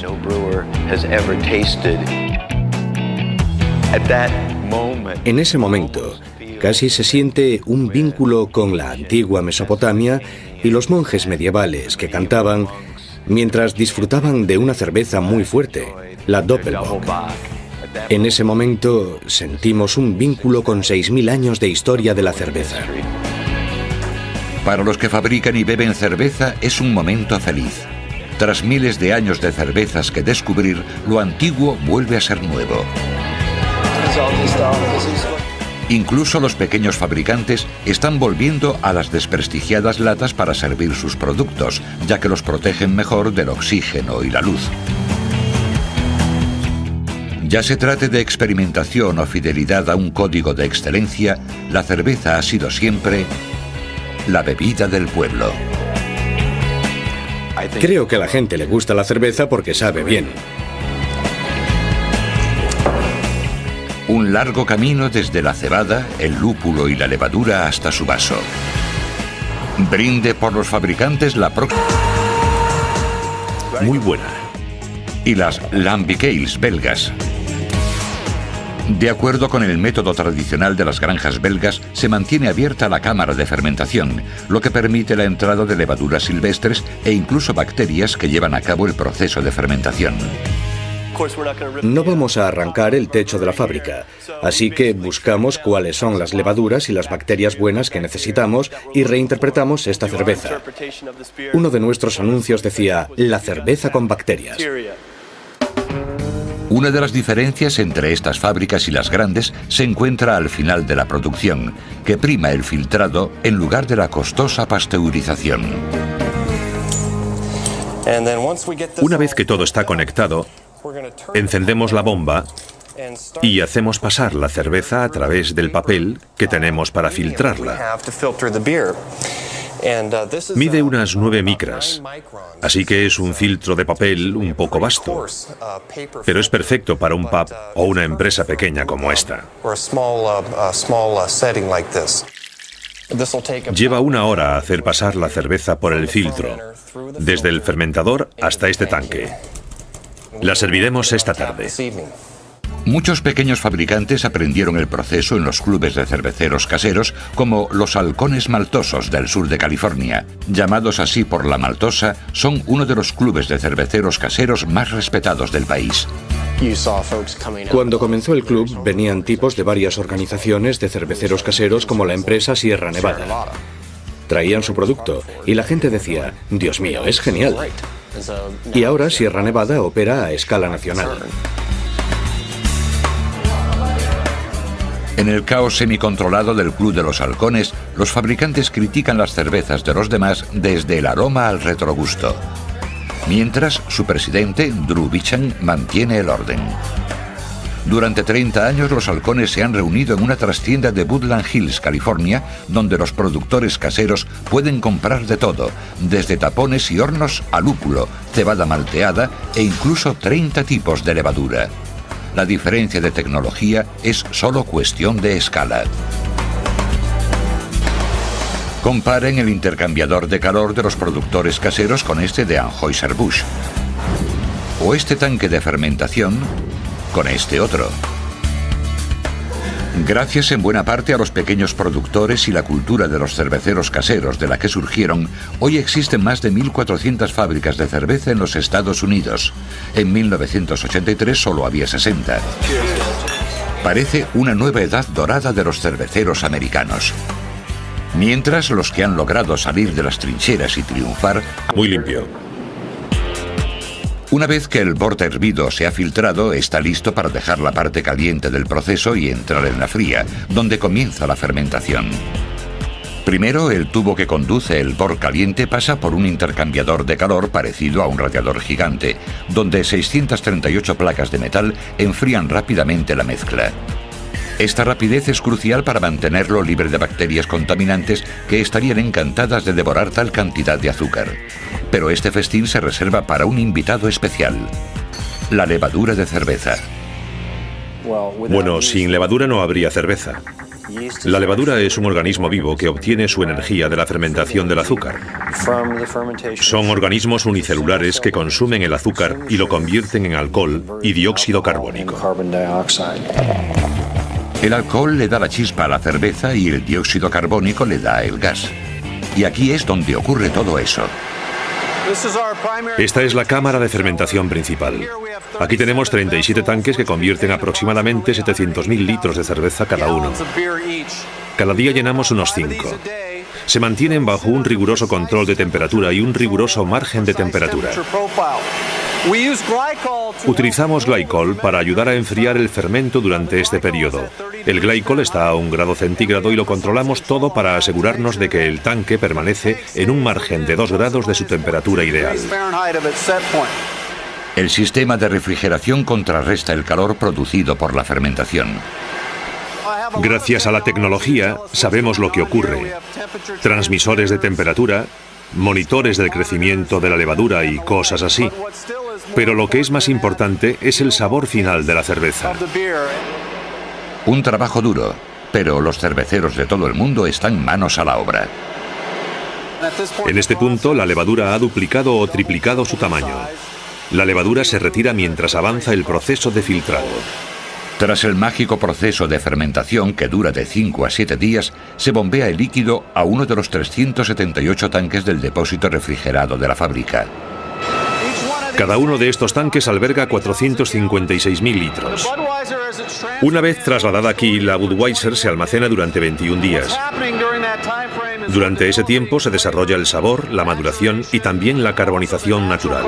En ese momento, casi se siente un vínculo con la antigua Mesopotamia y los monjes medievales que cantaban mientras disfrutaban de una cerveza muy fuerte, la Doppelbock. En ese momento sentimos un vínculo con seis mil años de historia de la cerveza. Para los que fabrican y beben cerveza es un momento feliz. Tras miles de años de cervezas que descubrir, lo antiguo vuelve a ser nuevo. Incluso los pequeños fabricantes están volviendo a las desprestigiadas latas para servir sus productos, ya que los protegen mejor del oxígeno y la luz. Ya se trate de experimentación o fidelidad a un código de excelencia, la cerveza ha sido siempre la bebida del pueblo. Creo que a la gente le gusta la cerveza porque sabe bien. Un largo camino desde la cebada, el lúpulo y la levadura hasta su vaso. Brinde por los fabricantes la pro... Muy buena. Y las Lambic-Ales belgas. De acuerdo con el método tradicional de las granjas belgas, se mantiene abierta la cámara de fermentación, lo que permite la entrada de levaduras silvestres e incluso bacterias que llevan a cabo el proceso de fermentación. No vamos a arrancar el techo de la fábrica, así que buscamos cuáles son las levaduras y las bacterias buenas que necesitamos y reinterpretamos esta cerveza. Uno de nuestros anuncios decía, la cerveza con bacterias. Una de las diferencias entre estas fábricas y las grandes se encuentra al final de la producción, que prima el filtrado en lugar de la costosa pasteurización. Una vez que todo está conectado, encendemos la bomba y hacemos pasar la cerveza a través del papel que tenemos para filtrarla. Mide unas nueve micras, así que es un filtro de papel un poco vasto, pero es perfecto para un pub o una empresa pequeña como esta. Lleva una hora hacer pasar la cerveza por el filtro, desde el fermentador hasta este tanque. La serviremos esta tarde. Muchos pequeños fabricantes aprendieron el proceso en los clubes de cerveceros caseros, como los Halcones Maltosos del sur de California. Llamados así por la maltosa, son uno de los clubes de cerveceros caseros más respetados del país. Cuando comenzó el club, venían tipos de varias organizaciones de cerveceros caseros como la empresa Sierra Nevada. Traían su producto y la gente decía, Dios mío, es genial. Y ahora Sierra Nevada opera a escala nacional. En el caos semicontrolado del Club de los Halcones, los fabricantes critican las cervezas de los demás desde el aroma al retrogusto. Mientras, su presidente, Drew Beecham, mantiene el orden. Durante treinta años los halcones se han reunido en una trastienda de Woodland Hills, California, donde los productores caseros pueden comprar de todo, desde tapones y hornos a lúpulo, cebada malteada e incluso treinta tipos de levadura. La diferencia de tecnología es solo cuestión de escala. Comparen el intercambiador de calor de los productores caseros con este de Anheuser-Busch. O este tanque de fermentación con este otro. Gracias en buena parte a los pequeños productores y la cultura de los cerveceros caseros de la que surgieron, hoy existen más de mil cuatrocientas fábricas de cerveza en los Estados Unidos. En mil novecientos ochenta y tres solo había sesenta. Parece una nueva edad dorada de los cerveceros americanos. Mientras los que han logrado salir de las trincheras y triunfar... Muy limpio. Una vez que el bort hervido se ha filtrado, está listo para dejar la parte caliente del proceso y entrar en la fría, donde comienza la fermentación. Primero, el tubo que conduce el bort caliente pasa por un intercambiador de calor parecido a un radiador gigante, donde seiscientas treinta y ocho placas de metal enfrían rápidamente la mezcla. Esta rapidez es crucial para mantenerlo libre de bacterias contaminantes que estarían encantadas de devorar tal cantidad de azúcar. Pero este festín se reserva para un invitado especial: la levadura de cerveza. Bueno, sin levadura no habría cerveza. La levadura es un organismo vivo que obtiene su energía de la fermentación del azúcar. Son organismos unicelulares que consumen el azúcar y lo convierten en alcohol y dióxido carbónico. El alcohol le da la chispa a la cerveza y el dióxido carbónico le da el gas. Y aquí es donde ocurre todo eso. Esta es la cámara de fermentación principal. Aquí tenemos treinta y siete tanques que convierten aproximadamente setecientos mil litros de cerveza cada uno. Cada día llenamos unos cinco. Se mantienen bajo un riguroso control de temperatura y un riguroso margen de temperatura. Utilizamos glicol para ayudar a enfriar el fermento durante este periodo. El glicol está a un grado centígrado y lo controlamos todo para asegurarnos de que el tanque permanece en un margen de dos grados de su temperatura ideal. El sistema de refrigeración contrarresta el calor producido por la fermentación. Gracias a la tecnología, sabemos lo que ocurre. Transmisores de temperatura, monitores del crecimiento de la levadura y cosas así. Pero lo que es más importante es el sabor final de la cerveza. Un trabajo duro, pero los cerveceros de todo el mundo están manos a la obra. En este punto, la levadura ha duplicado o triplicado su tamaño. La levadura se retira mientras avanza el proceso de filtrado. Tras el mágico proceso de fermentación que dura de cinco a siete días, se bombea el líquido a uno de los trescientos setenta y ocho tanques del depósito refrigerado de la fábrica. Cada uno de estos tanques alberga cuatrocientos cincuenta y seis mil litros. Una vez trasladada aquí, la Budweiser se almacena durante veintiún días. Durante ese tiempo se desarrolla el sabor, la maduración y también la carbonización natural.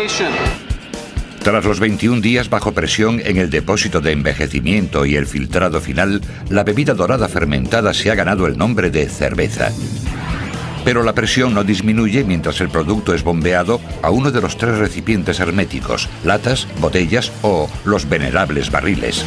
Tras los veintiún días bajo presión en el depósito de envejecimiento y el filtrado final, la bebida dorada fermentada se ha ganado el nombre de cerveza. Pero la presión no disminuye mientras el producto es bombeado a uno de los tres recipientes herméticos: latas, botellas o los venerables barriles.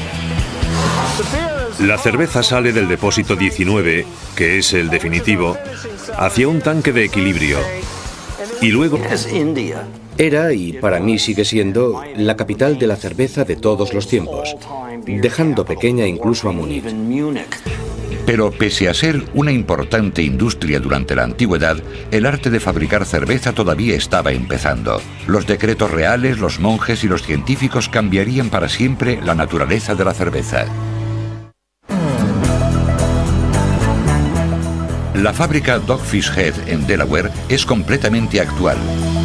La cerveza sale del depósito diecinueve, que es el definitivo, hacia un tanque de equilibrio. Y luego... Era, y para mí sigue siendo, la capital de la cerveza de todos los tiempos, dejando pequeña incluso a Múnich. Pero pese a ser una importante industria durante la antigüedad, el arte de fabricar cerveza todavía estaba empezando. Los decretos reales, los monjes y los científicos cambiarían para siempre la naturaleza de la cerveza. La fábrica Dogfish Head en Delaware es completamente actual.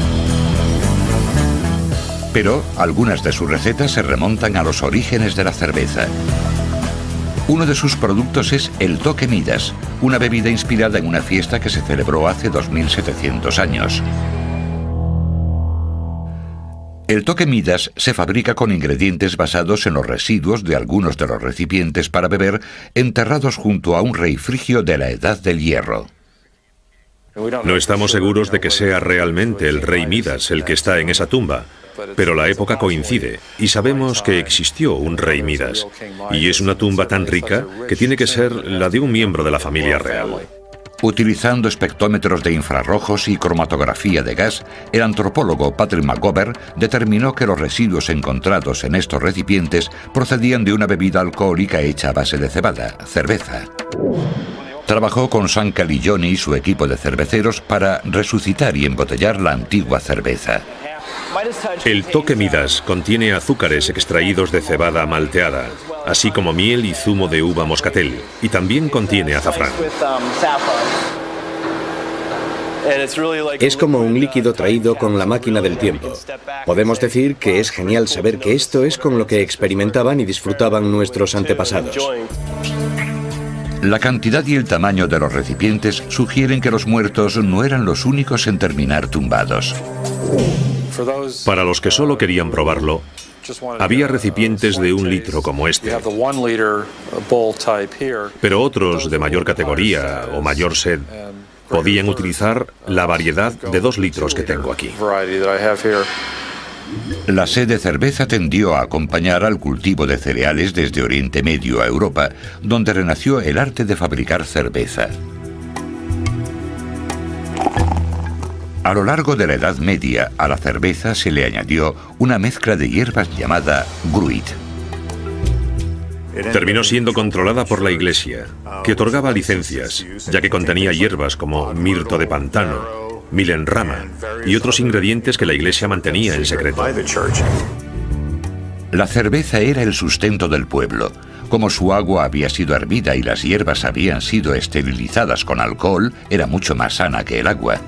Pero algunas de sus recetas se remontan a los orígenes de la cerveza. Uno de sus productos es el toque Midas, una bebida inspirada en una fiesta que se celebró hace dos mil setecientos años. El toque Midas se fabrica con ingredientes basados en los residuos de algunos de los recipientes para beber enterrados junto a un rey frigio de la Edad del Hierro. No estamos seguros de que sea realmente el rey Midas el que está en esa tumba, pero la época coincide y sabemos que existió un rey Midas, y es una tumba tan rica que tiene que ser la de un miembro de la familia real. Utilizando espectrómetros de infrarrojos y cromatografía de gas, el antropólogo Patrick McGovern determinó que los residuos encontrados en estos recipientes procedían de una bebida alcohólica hecha a base de cebada, cerveza. Trabajó con Sam Caligione y su equipo de cerveceros para resucitar y embotellar la antigua cerveza. El toque Midas contiene azúcares extraídos de cebada malteada, así como miel y zumo de uva moscatel, y también contiene azafrán. Es como un líquido traído con la máquina del tiempo. Podemos decir que es genial saber que esto es con lo que experimentaban y disfrutaban nuestros antepasados. La cantidad y el tamaño de los recipientes sugieren que los muertos no eran los únicos en terminar tumbados. Para los que solo querían probarlo, había recipientes de un litro como este. Pero otros de mayor categoría o mayor sed podían utilizar la variedad de dos litros que tengo aquí. La sed de cerveza tendió a acompañar al cultivo de cereales desde Oriente Medio a Europa, donde renació el arte de fabricar cerveza. A lo largo de la Edad Media, a la cerveza se le añadió una mezcla de hierbas llamada gruit. Terminó siendo controlada por la Iglesia, que otorgaba licencias, ya que contenía hierbas como mirto de pantano, milenrama y otros ingredientes que la Iglesia mantenía en secreto. La cerveza era el sustento del pueblo. Como su agua había sido hervida y las hierbas habían sido esterilizadas con alcohol, era mucho más sana que el agua.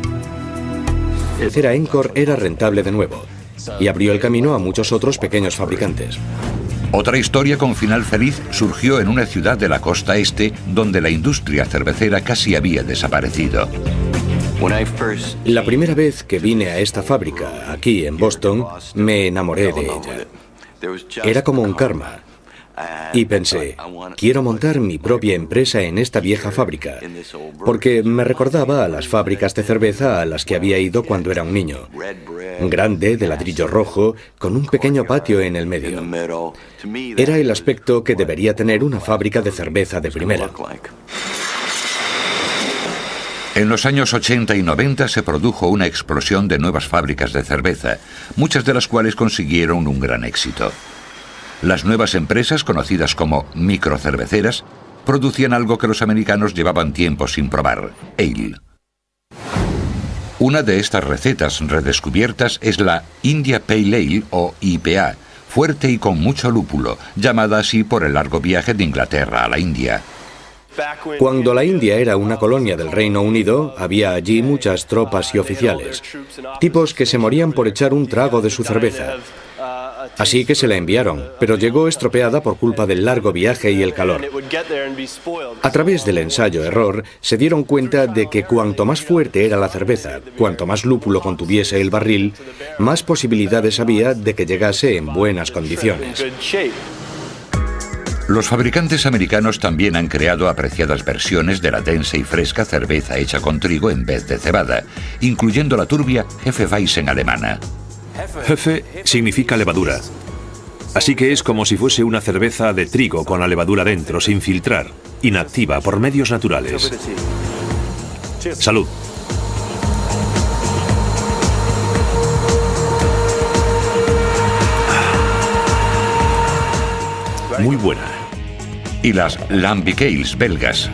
Cera Encore era rentable de nuevo y abrió el camino a muchos otros pequeños fabricantes. Otra historia con final feliz surgió en una ciudad de la costa este donde la industria cervecera casi había desaparecido. La primera vez que vine a esta fábrica, aquí en Boston, me enamoré de ella. Era como un karma. Y pensé, quiero montar mi propia empresa en esta vieja fábrica, porque me recordaba a las fábricas de cerveza a las que había ido cuando era un niño. Grande, de ladrillo rojo, con un pequeño patio en el medio. Era el aspecto que debería tener una fábrica de cerveza de primera. En los años ochenta y noventa se produjo una explosión de nuevas fábricas de cerveza, muchas de las cuales consiguieron un gran éxito. Las nuevas empresas, conocidas como microcerveceras, producían algo que los americanos llevaban tiempo sin probar: ale. Una de estas recetas redescubiertas es la India Pale Ale o I P A, fuerte y con mucho lúpulo, llamada así por el largo viaje de Inglaterra a la India. Cuando la India era una colonia del Reino Unido, había allí muchas tropas y oficiales, tipos que se morían por echar un trago de su cerveza. Así que se la enviaron, pero llegó estropeada por culpa del largo viaje y el calor. A través del ensayo-error, se dieron cuenta de que cuanto más fuerte era la cerveza, cuanto más lúpulo contuviese el barril, más posibilidades había de que llegase en buenas condiciones. Los fabricantes americanos también han creado apreciadas versiones de la densa y fresca cerveza hecha con trigo en vez de cebada, incluyendo la turbia Hefeweizen alemana. Hefe significa levadura, así que es como si fuese una cerveza de trigo con la levadura dentro, sin filtrar, inactiva, por medios naturales. Salud. Muy buena. Y las Lambic Ales belgas.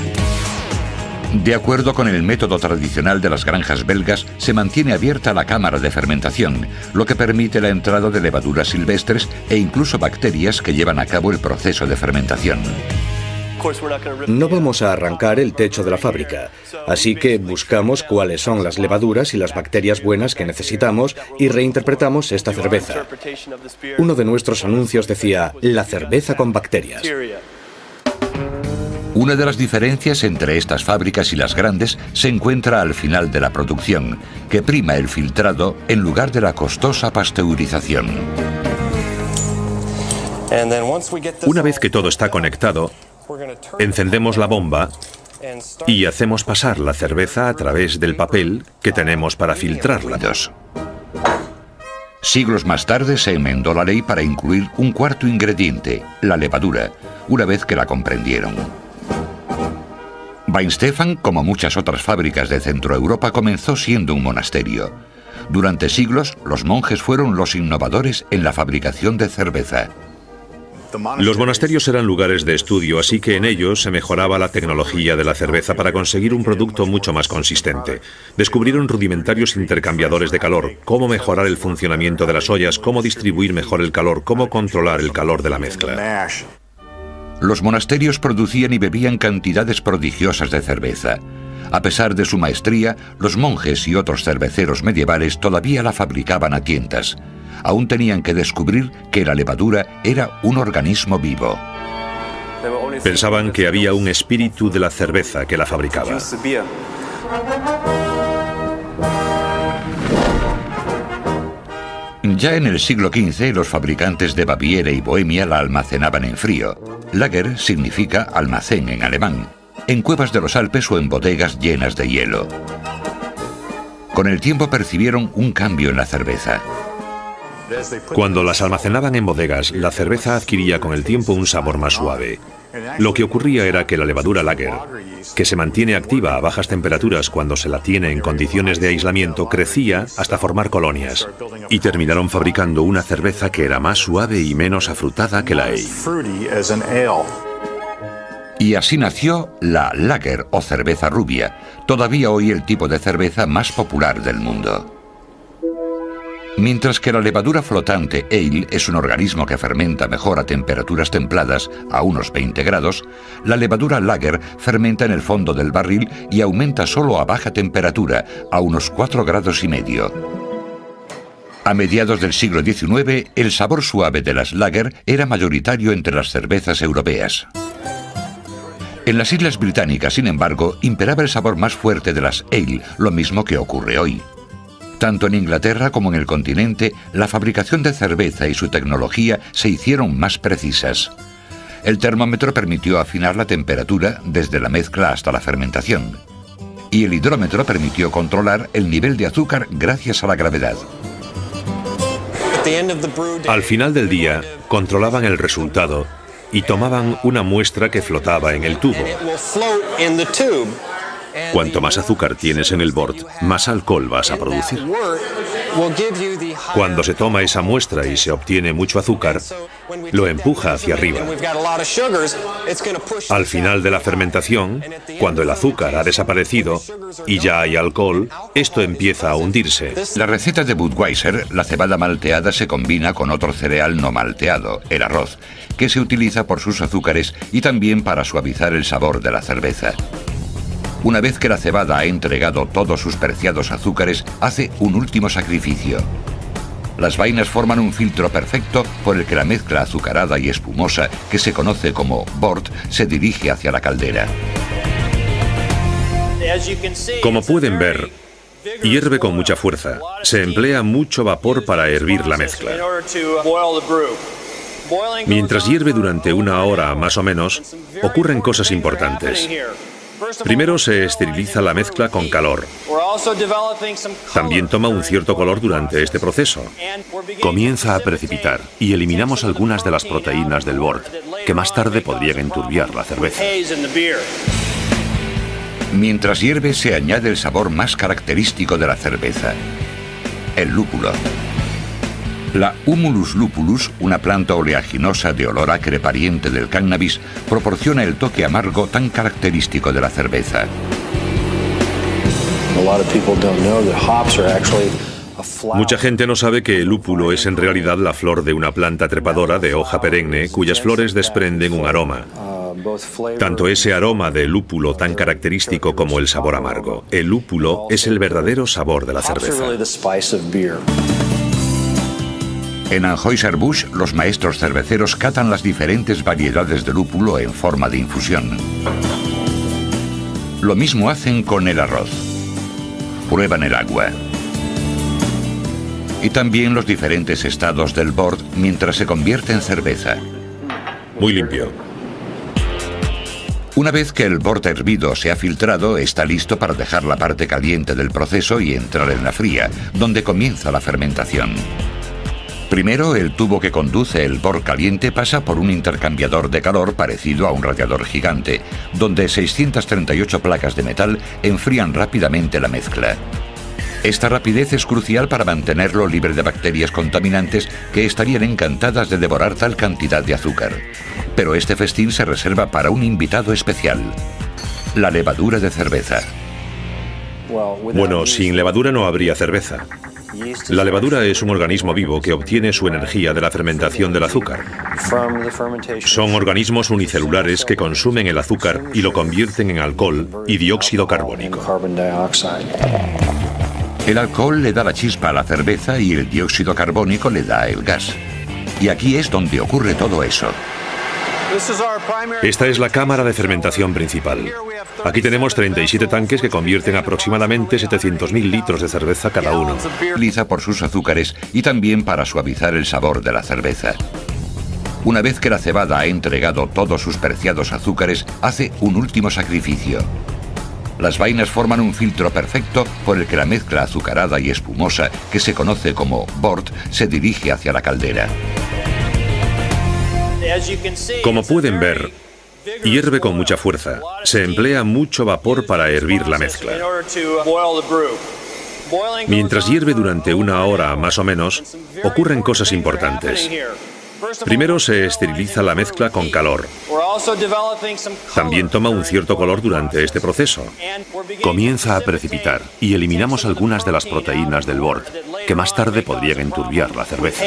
De acuerdo con el método tradicional de las granjas belgas, se mantiene abierta la cámara de fermentación, lo que permite la entrada de levaduras silvestres e incluso bacterias que llevan a cabo el proceso de fermentación. No vamos a arrancar el techo de la fábrica, así que buscamos cuáles son las levaduras y las bacterias buenas que necesitamos y reinterpretamos esta cerveza. Uno de nuestros anuncios decía, la cerveza con bacterias. Una de las diferencias entre estas fábricas y las grandes se encuentra al final de la producción, que prima el filtrado en lugar de la costosa pasteurización. Una vez que todo está conectado, encendemos la bomba y hacemos pasar la cerveza a través del papel que tenemos para filtrarla. Siglos más tarde se enmendó la ley para incluir un cuarto ingrediente, la levadura, una vez que la comprendieron. Weihenstephan, como muchas otras fábricas de Centroeuropa, comenzó siendo un monasterio. Durante siglos, los monjes fueron los innovadores en la fabricación de cerveza. Los monasterios eran lugares de estudio, así que en ellos se mejoraba la tecnología de la cerveza para conseguir un producto mucho más consistente. Descubrieron rudimentarios intercambiadores de calor, cómo mejorar el funcionamiento de las ollas, cómo distribuir mejor el calor, cómo controlar el calor de la mezcla. Los monasterios producían y bebían cantidades prodigiosas de cerveza. A pesar de su maestría, los monjes y otros cerveceros medievales todavía la fabricaban a tientas. Aún tenían que descubrir que la levadura era un organismo vivo. Pensaban que había un espíritu de la cerveza que la fabricaba. Ya en el siglo quince, los fabricantes de Baviera y Bohemia la almacenaban en frío. Lager significa almacén en alemán, en cuevas de los Alpes o en bodegas llenas de hielo. Con el tiempo percibieron un cambio en la cerveza. Cuando las almacenaban en bodegas, la cerveza adquiría con el tiempo un sabor más suave. Lo que ocurría era que la levadura Lager, que se mantiene activa a bajas temperaturas cuando se la tiene en condiciones de aislamiento, crecía hasta formar colonias, y terminaron fabricando una cerveza que era más suave y menos afrutada que la ale. Y así nació la Lager o cerveza rubia, todavía hoy el tipo de cerveza más popular del mundo. Mientras que la levadura flotante ale es un organismo que fermenta mejor a temperaturas templadas, a unos veinte grados, la levadura Lager fermenta en el fondo del barril y aumenta solo a baja temperatura, a unos cuatro grados y medio. A mediados del siglo diecinueve, el sabor suave de las Lager era mayoritario entre las cervezas europeas. En las Islas Británicas, sin embargo, imperaba el sabor más fuerte de las ale, lo mismo que ocurre hoy. Tanto en Inglaterra como en el continente, la fabricación de cerveza y su tecnología se hicieron más precisas. El termómetro permitió afinar la temperatura desde la mezcla hasta la fermentación. Y el hidrómetro permitió controlar el nivel de azúcar gracias a la gravedad. Al final del día, controlaban el resultado y tomaban una muestra que flotaba en el tubo. Cuanto más azúcar tienes en el bord, más alcohol vas a producir. Cuando se toma esa muestra y se obtiene mucho azúcar, lo empuja hacia arriba. Al final de la fermentación, cuando el azúcar ha desaparecido y ya hay alcohol, esto empieza a hundirse. La receta de Budweiser, la cebada malteada se combina con otro cereal no malteado, el arroz, que se utiliza por sus azúcares y también para suavizar el sabor de la cerveza. Una vez que la cebada ha entregado todos sus preciados azúcares, hace un último sacrificio. Las vainas forman un filtro perfecto por el que la mezcla azucarada y espumosa, que se conoce como bort, se dirige hacia la caldera. Como pueden ver, hierve con mucha fuerza. Se emplea mucho vapor para hervir la mezcla. Mientras hierve durante una hora más o menos, ocurren cosas importantes. Primero se esteriliza la mezcla con calor. También toma un cierto color durante este proceso. Comienza a precipitar y eliminamos algunas de las proteínas del bord, que más tarde podrían enturbiar la cerveza. Mientras hierve se añade el sabor más característico de la cerveza, el lúpulo. La Humulus lupulus, una planta oleaginosa de olor acre pariente del cannabis, proporciona el toque amargo tan característico de la cerveza. Mucha gente no sabe que el lúpulo es en realidad la flor de una planta trepadora de hoja perenne cuyas flores desprenden un aroma. Tanto ese aroma de lúpulo tan característico como el sabor amargo. El lúpulo es el verdadero sabor de la cerveza. En Anheuser-Busch, los maestros cerveceros catan las diferentes variedades de lúpulo en forma de infusión. Lo mismo hacen con el arroz. Prueban el agua. Y también los diferentes estados del bord mientras se convierte en cerveza. Muy limpio. Una vez que el bord hervido se ha filtrado, está listo para dejar la parte caliente del proceso y entrar en la fría, donde comienza la fermentación. Primero, el tubo que conduce el bord caliente pasa por un intercambiador de calor parecido a un radiador gigante, donde seiscientas treinta y ocho placas de metal enfrían rápidamente la mezcla. Esta rapidez es crucial para mantenerlo libre de bacterias contaminantes que estarían encantadas de devorar tal cantidad de azúcar. Pero este festín se reserva para un invitado especial: la levadura de cerveza. Bueno, sin levadura no habría cerveza. La levadura es un organismo vivo que obtiene su energía de la fermentación del azúcar. Son organismos unicelulares que consumen el azúcar y lo convierten en alcohol y dióxido carbónico. El alcohol le da la chispa a la cerveza y el dióxido carbónico le da el gas. Y aquí es donde ocurre todo eso. Esta es la cámara de fermentación principal. Aquí tenemos treinta y siete tanques que convierten aproximadamente setecientos mil litros de cerveza cada uno. Utiliza por sus azúcares y también para suavizar el sabor de la cerveza. Una vez que la cebada ha entregado todos sus preciados azúcares, hace un último sacrificio. Las vainas forman un filtro perfecto por el que la mezcla azucarada y espumosa, que se conoce como bort, se dirige hacia la caldera. Como pueden ver, hierve con mucha fuerza. Se emplea mucho vapor para hervir la mezcla. Mientras hierve durante una hora más o menos, ocurren cosas importantes. Primero se esteriliza la mezcla con calor. También toma un cierto color durante este proceso. Comienza a precipitar y eliminamos algunas de las proteínas del bort, que más tarde podrían enturbiar la cerveza.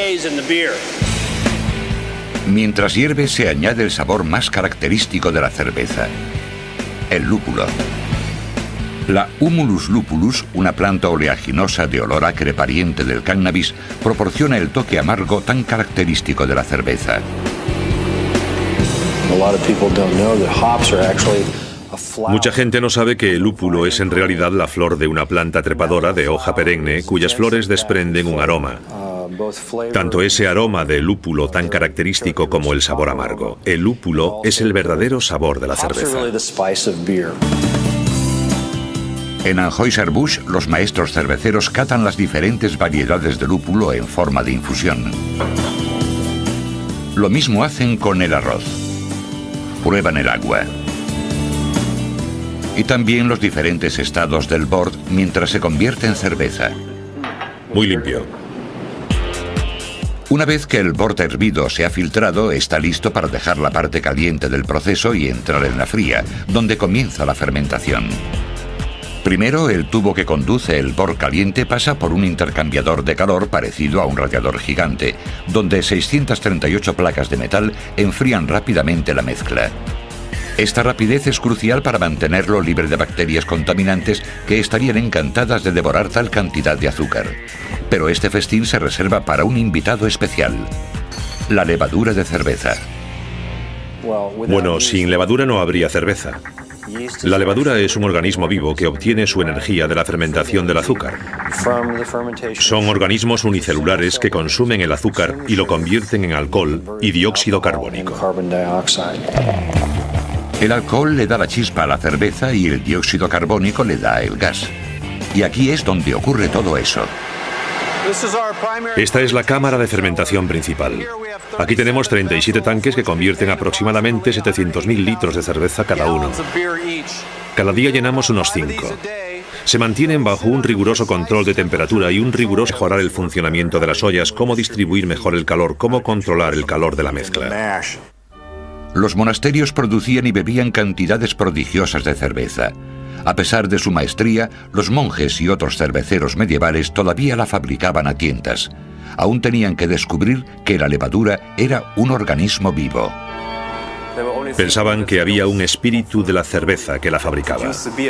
Mientras hierve se añade el sabor más característico de la cerveza, el lúpulo. La Humulus lupulus, una planta oleaginosa de olor acre pariente del cannabis, proporciona el toque amargo tan característico de la cerveza. Mucha gente no sabe que el lúpulo es en realidad la flor de una planta trepadora de hoja perenne cuyas flores desprenden un aroma. Tanto ese aroma de lúpulo tan característico como el sabor amargo. El lúpulo es el verdadero sabor de la cerveza. En Anheuser-Busch, los maestros cerveceros catan las diferentes variedades de lúpulo en forma de infusión. Lo mismo hacen con el arroz. Prueban el agua. Y también los diferentes estados del bort mientras se convierte en cerveza. Muy limpio. Una vez que el bort hervido se ha filtrado, está listo para dejar la parte caliente del proceso y entrar en la fría, donde comienza la fermentación. Primero, el tubo que conduce el bort caliente pasa por un intercambiador de calor parecido a un radiador gigante, donde seiscientas treinta y ocho placas de metal enfrían rápidamente la mezcla. Esta rapidez es crucial para mantenerlo libre de bacterias contaminantes que estarían encantadas de devorar tal cantidad de azúcar. Pero este festín se reserva para un invitado especial: la levadura de cerveza. Bueno, sin levadura no habría cerveza. La levadura es un organismo vivo que obtiene su energía de la fermentación del azúcar. Son organismos unicelulares que consumen el azúcar y lo convierten en alcohol y dióxido carbónico. El alcohol le da la chispa a la cerveza y el dióxido carbónico le da el gas. Y aquí es donde ocurre todo eso. Esta es la cámara de fermentación principal. Aquí tenemos treinta y siete tanques que convierten aproximadamente setecientos mil litros de cerveza cada uno. Cada día llenamos unos cinco. Se mantienen bajo un riguroso control de temperatura y un riguroso mejorar el funcionamiento de las ollas, cómo distribuir mejor el calor, cómo controlar el calor de la mezcla. Los monasterios producían y bebían cantidades prodigiosas de cerveza. A pesar de su maestría, los monjes y otros cerveceros medievales todavía la fabricaban a tientas. Aún tenían que descubrir que la levadura era un organismo vivo. Pensaban que había un espíritu de la cerveza que la fabricaba.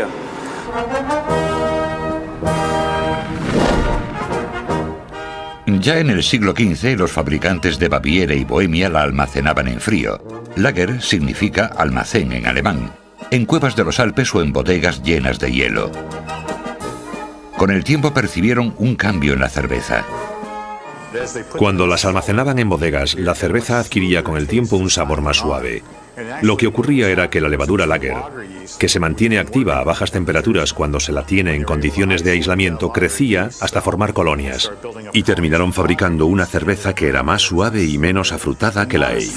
Ya en el siglo quince, los fabricantes de Baviera y Bohemia la almacenaban en frío. Lager significa almacén en alemán, en cuevas de los Alpes o en bodegas llenas de hielo. Con el tiempo percibieron un cambio en la cerveza. Cuando las almacenaban en bodegas, la cerveza adquiría con el tiempo un sabor más suave. Lo que ocurría era que la levadura Lager, que se mantiene activa a bajas temperaturas cuando se la tiene en condiciones de aislamiento, crecía hasta formar colonias. Y terminaron fabricando una cerveza que era más suave y menos afrutada que la ale.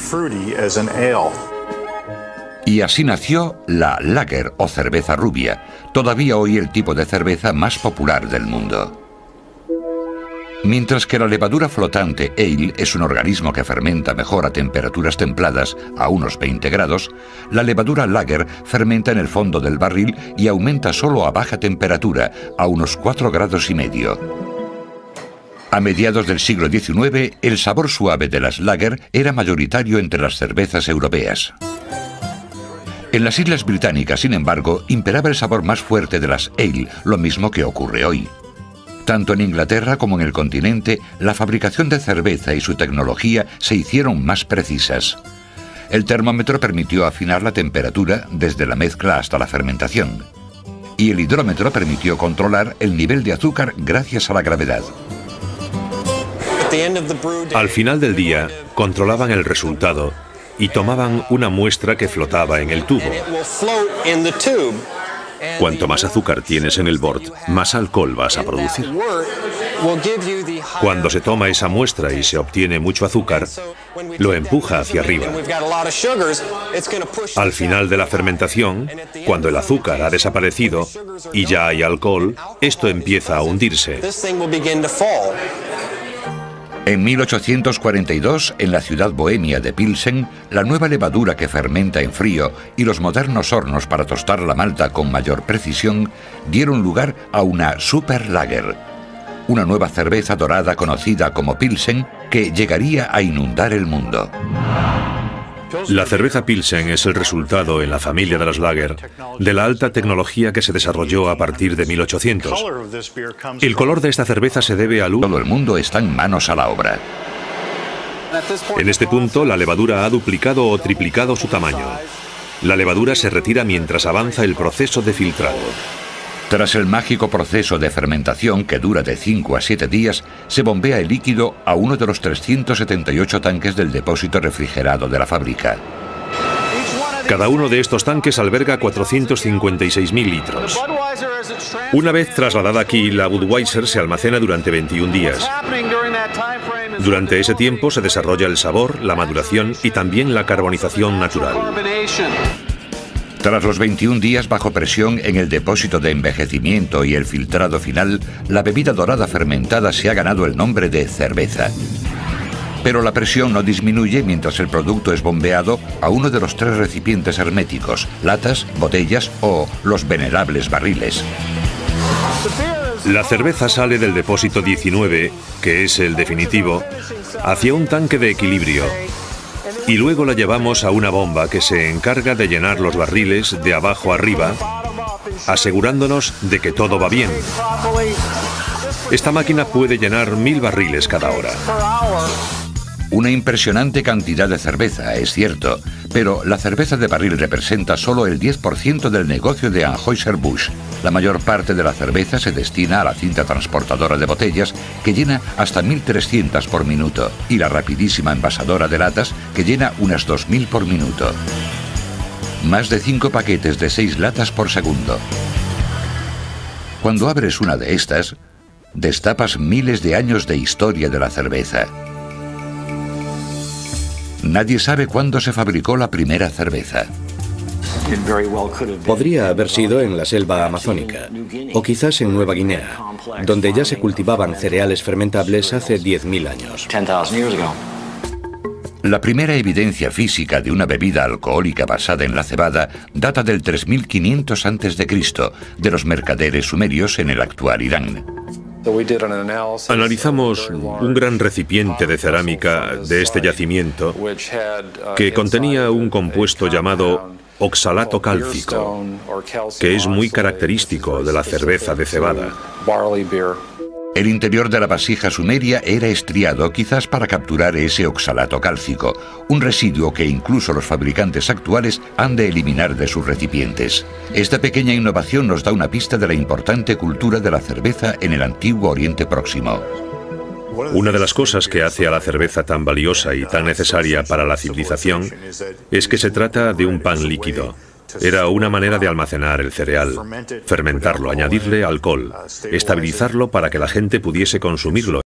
Y así nació la Lager o cerveza rubia, todavía hoy el tipo de cerveza más popular del mundo. Mientras que la levadura flotante ale es un organismo que fermenta mejor a temperaturas templadas, a unos veinte grados, la levadura Lager fermenta en el fondo del barril y aumenta solo a baja temperatura, a unos cuatro grados y medio. A mediados del siglo diecinueve, el sabor suave de las Lager era mayoritario entre las cervezas europeas. En las Islas Británicas, sin embargo, imperaba el sabor más fuerte de las ale, lo mismo que ocurre hoy. Tanto en Inglaterra como en el continente, la fabricación de cerveza y su tecnología se hicieron más precisas. El termómetro permitió afinar la temperatura desde la mezcla hasta la fermentación. Y el hidrómetro permitió controlar el nivel de azúcar gracias a la gravedad. Al final del día, controlaban el resultado y tomaban una muestra que flotaba en el tubo. Cuanto más azúcar tienes en el bort, más alcohol vas a producir. Cuando se toma esa muestra y se obtiene mucho azúcar, lo empuja hacia arriba. Al final de la fermentación, cuando el azúcar ha desaparecido y ya hay alcohol, esto empieza a hundirse. En mil ochocientos cuarenta y dos, en la ciudad bohemia de Pilsen, la nueva levadura que fermenta en frío y los modernos hornos para tostar la malta con mayor precisión dieron lugar a una Super Lager, una nueva cerveza dorada conocida como Pilsen que llegaría a inundar el mundo. La cerveza Pilsen es el resultado en la familia de las Lager de la alta tecnología que se desarrolló a partir de mil ochocientos. El color de esta cerveza se debe al... Todo el mundo está en manos a la obra. En este punto, la levadura ha duplicado o triplicado su tamaño. La levadura se retira mientras avanza el proceso de filtrado. Tras el mágico proceso de fermentación que dura de cinco a siete días, se bombea el líquido a uno de los trescientos setenta y ocho tanques del depósito refrigerado de la fábrica. Cada uno de estos tanques alberga cuatrocientos cincuenta y seis mil litros. Una vez trasladada aquí, la Budweiser se almacena durante veintiún días. Durante ese tiempo se desarrolla el sabor, la maduración y también la carbonización natural. Tras los veintiún días bajo presión en el depósito de envejecimiento y el filtrado final, la bebida dorada fermentada se ha ganado el nombre de cerveza. Pero la presión no disminuye mientras el producto es bombeado a uno de los tres recipientes herméticos, latas, botellas o los venerables barriles. La cerveza sale del depósito diecinueve, que es el definitivo, hacia un tanque de equilibrio. Y luego la llevamos a una bomba que se encarga de llenar los barriles de abajo arriba, asegurándonos de que todo va bien. Esta máquina puede llenar mil barriles cada hora. Una impresionante cantidad de cerveza, es cierto, pero la cerveza de barril representa solo el diez por ciento del negocio de Anheuser-Busch. La mayor parte de la cerveza se destina a la cinta transportadora de botellas, que llena hasta mil trescientas por minuto, y la rapidísima envasadora de latas, que llena unas dos mil por minuto. Más de cinco paquetes de seis latas por segundo. Cuando abres una de estas, destapas miles de años de historia de la cerveza. Nadie sabe cuándo se fabricó la primera cerveza. Podría haber sido en la selva amazónica, o quizás en Nueva Guinea, donde ya se cultivaban cereales fermentables hace diez mil años. La primera evidencia física de una bebida alcohólica basada en la cebada data del tres mil quinientos antes de Cristo, de los mercaderes sumerios en el actual Irán. Analizamos un gran recipiente de cerámica de este yacimiento que contenía un compuesto llamado oxalato cálcico, que es muy característico de la cerveza de cebada. El interior de la vasija sumeria era estriado, quizás para capturar ese oxalato cálcico, un residuo que incluso los fabricantes actuales han de eliminar de sus recipientes. Esta pequeña innovación nos da una pista de la importante cultura de la cerveza en el antiguo Oriente Próximo. Una de las cosas que hace a la cerveza tan valiosa y tan necesaria para la civilización es que se trata de un pan líquido. Era una manera de almacenar el cereal, fermentarlo, añadirle alcohol, estabilizarlo para que la gente pudiese consumirlo.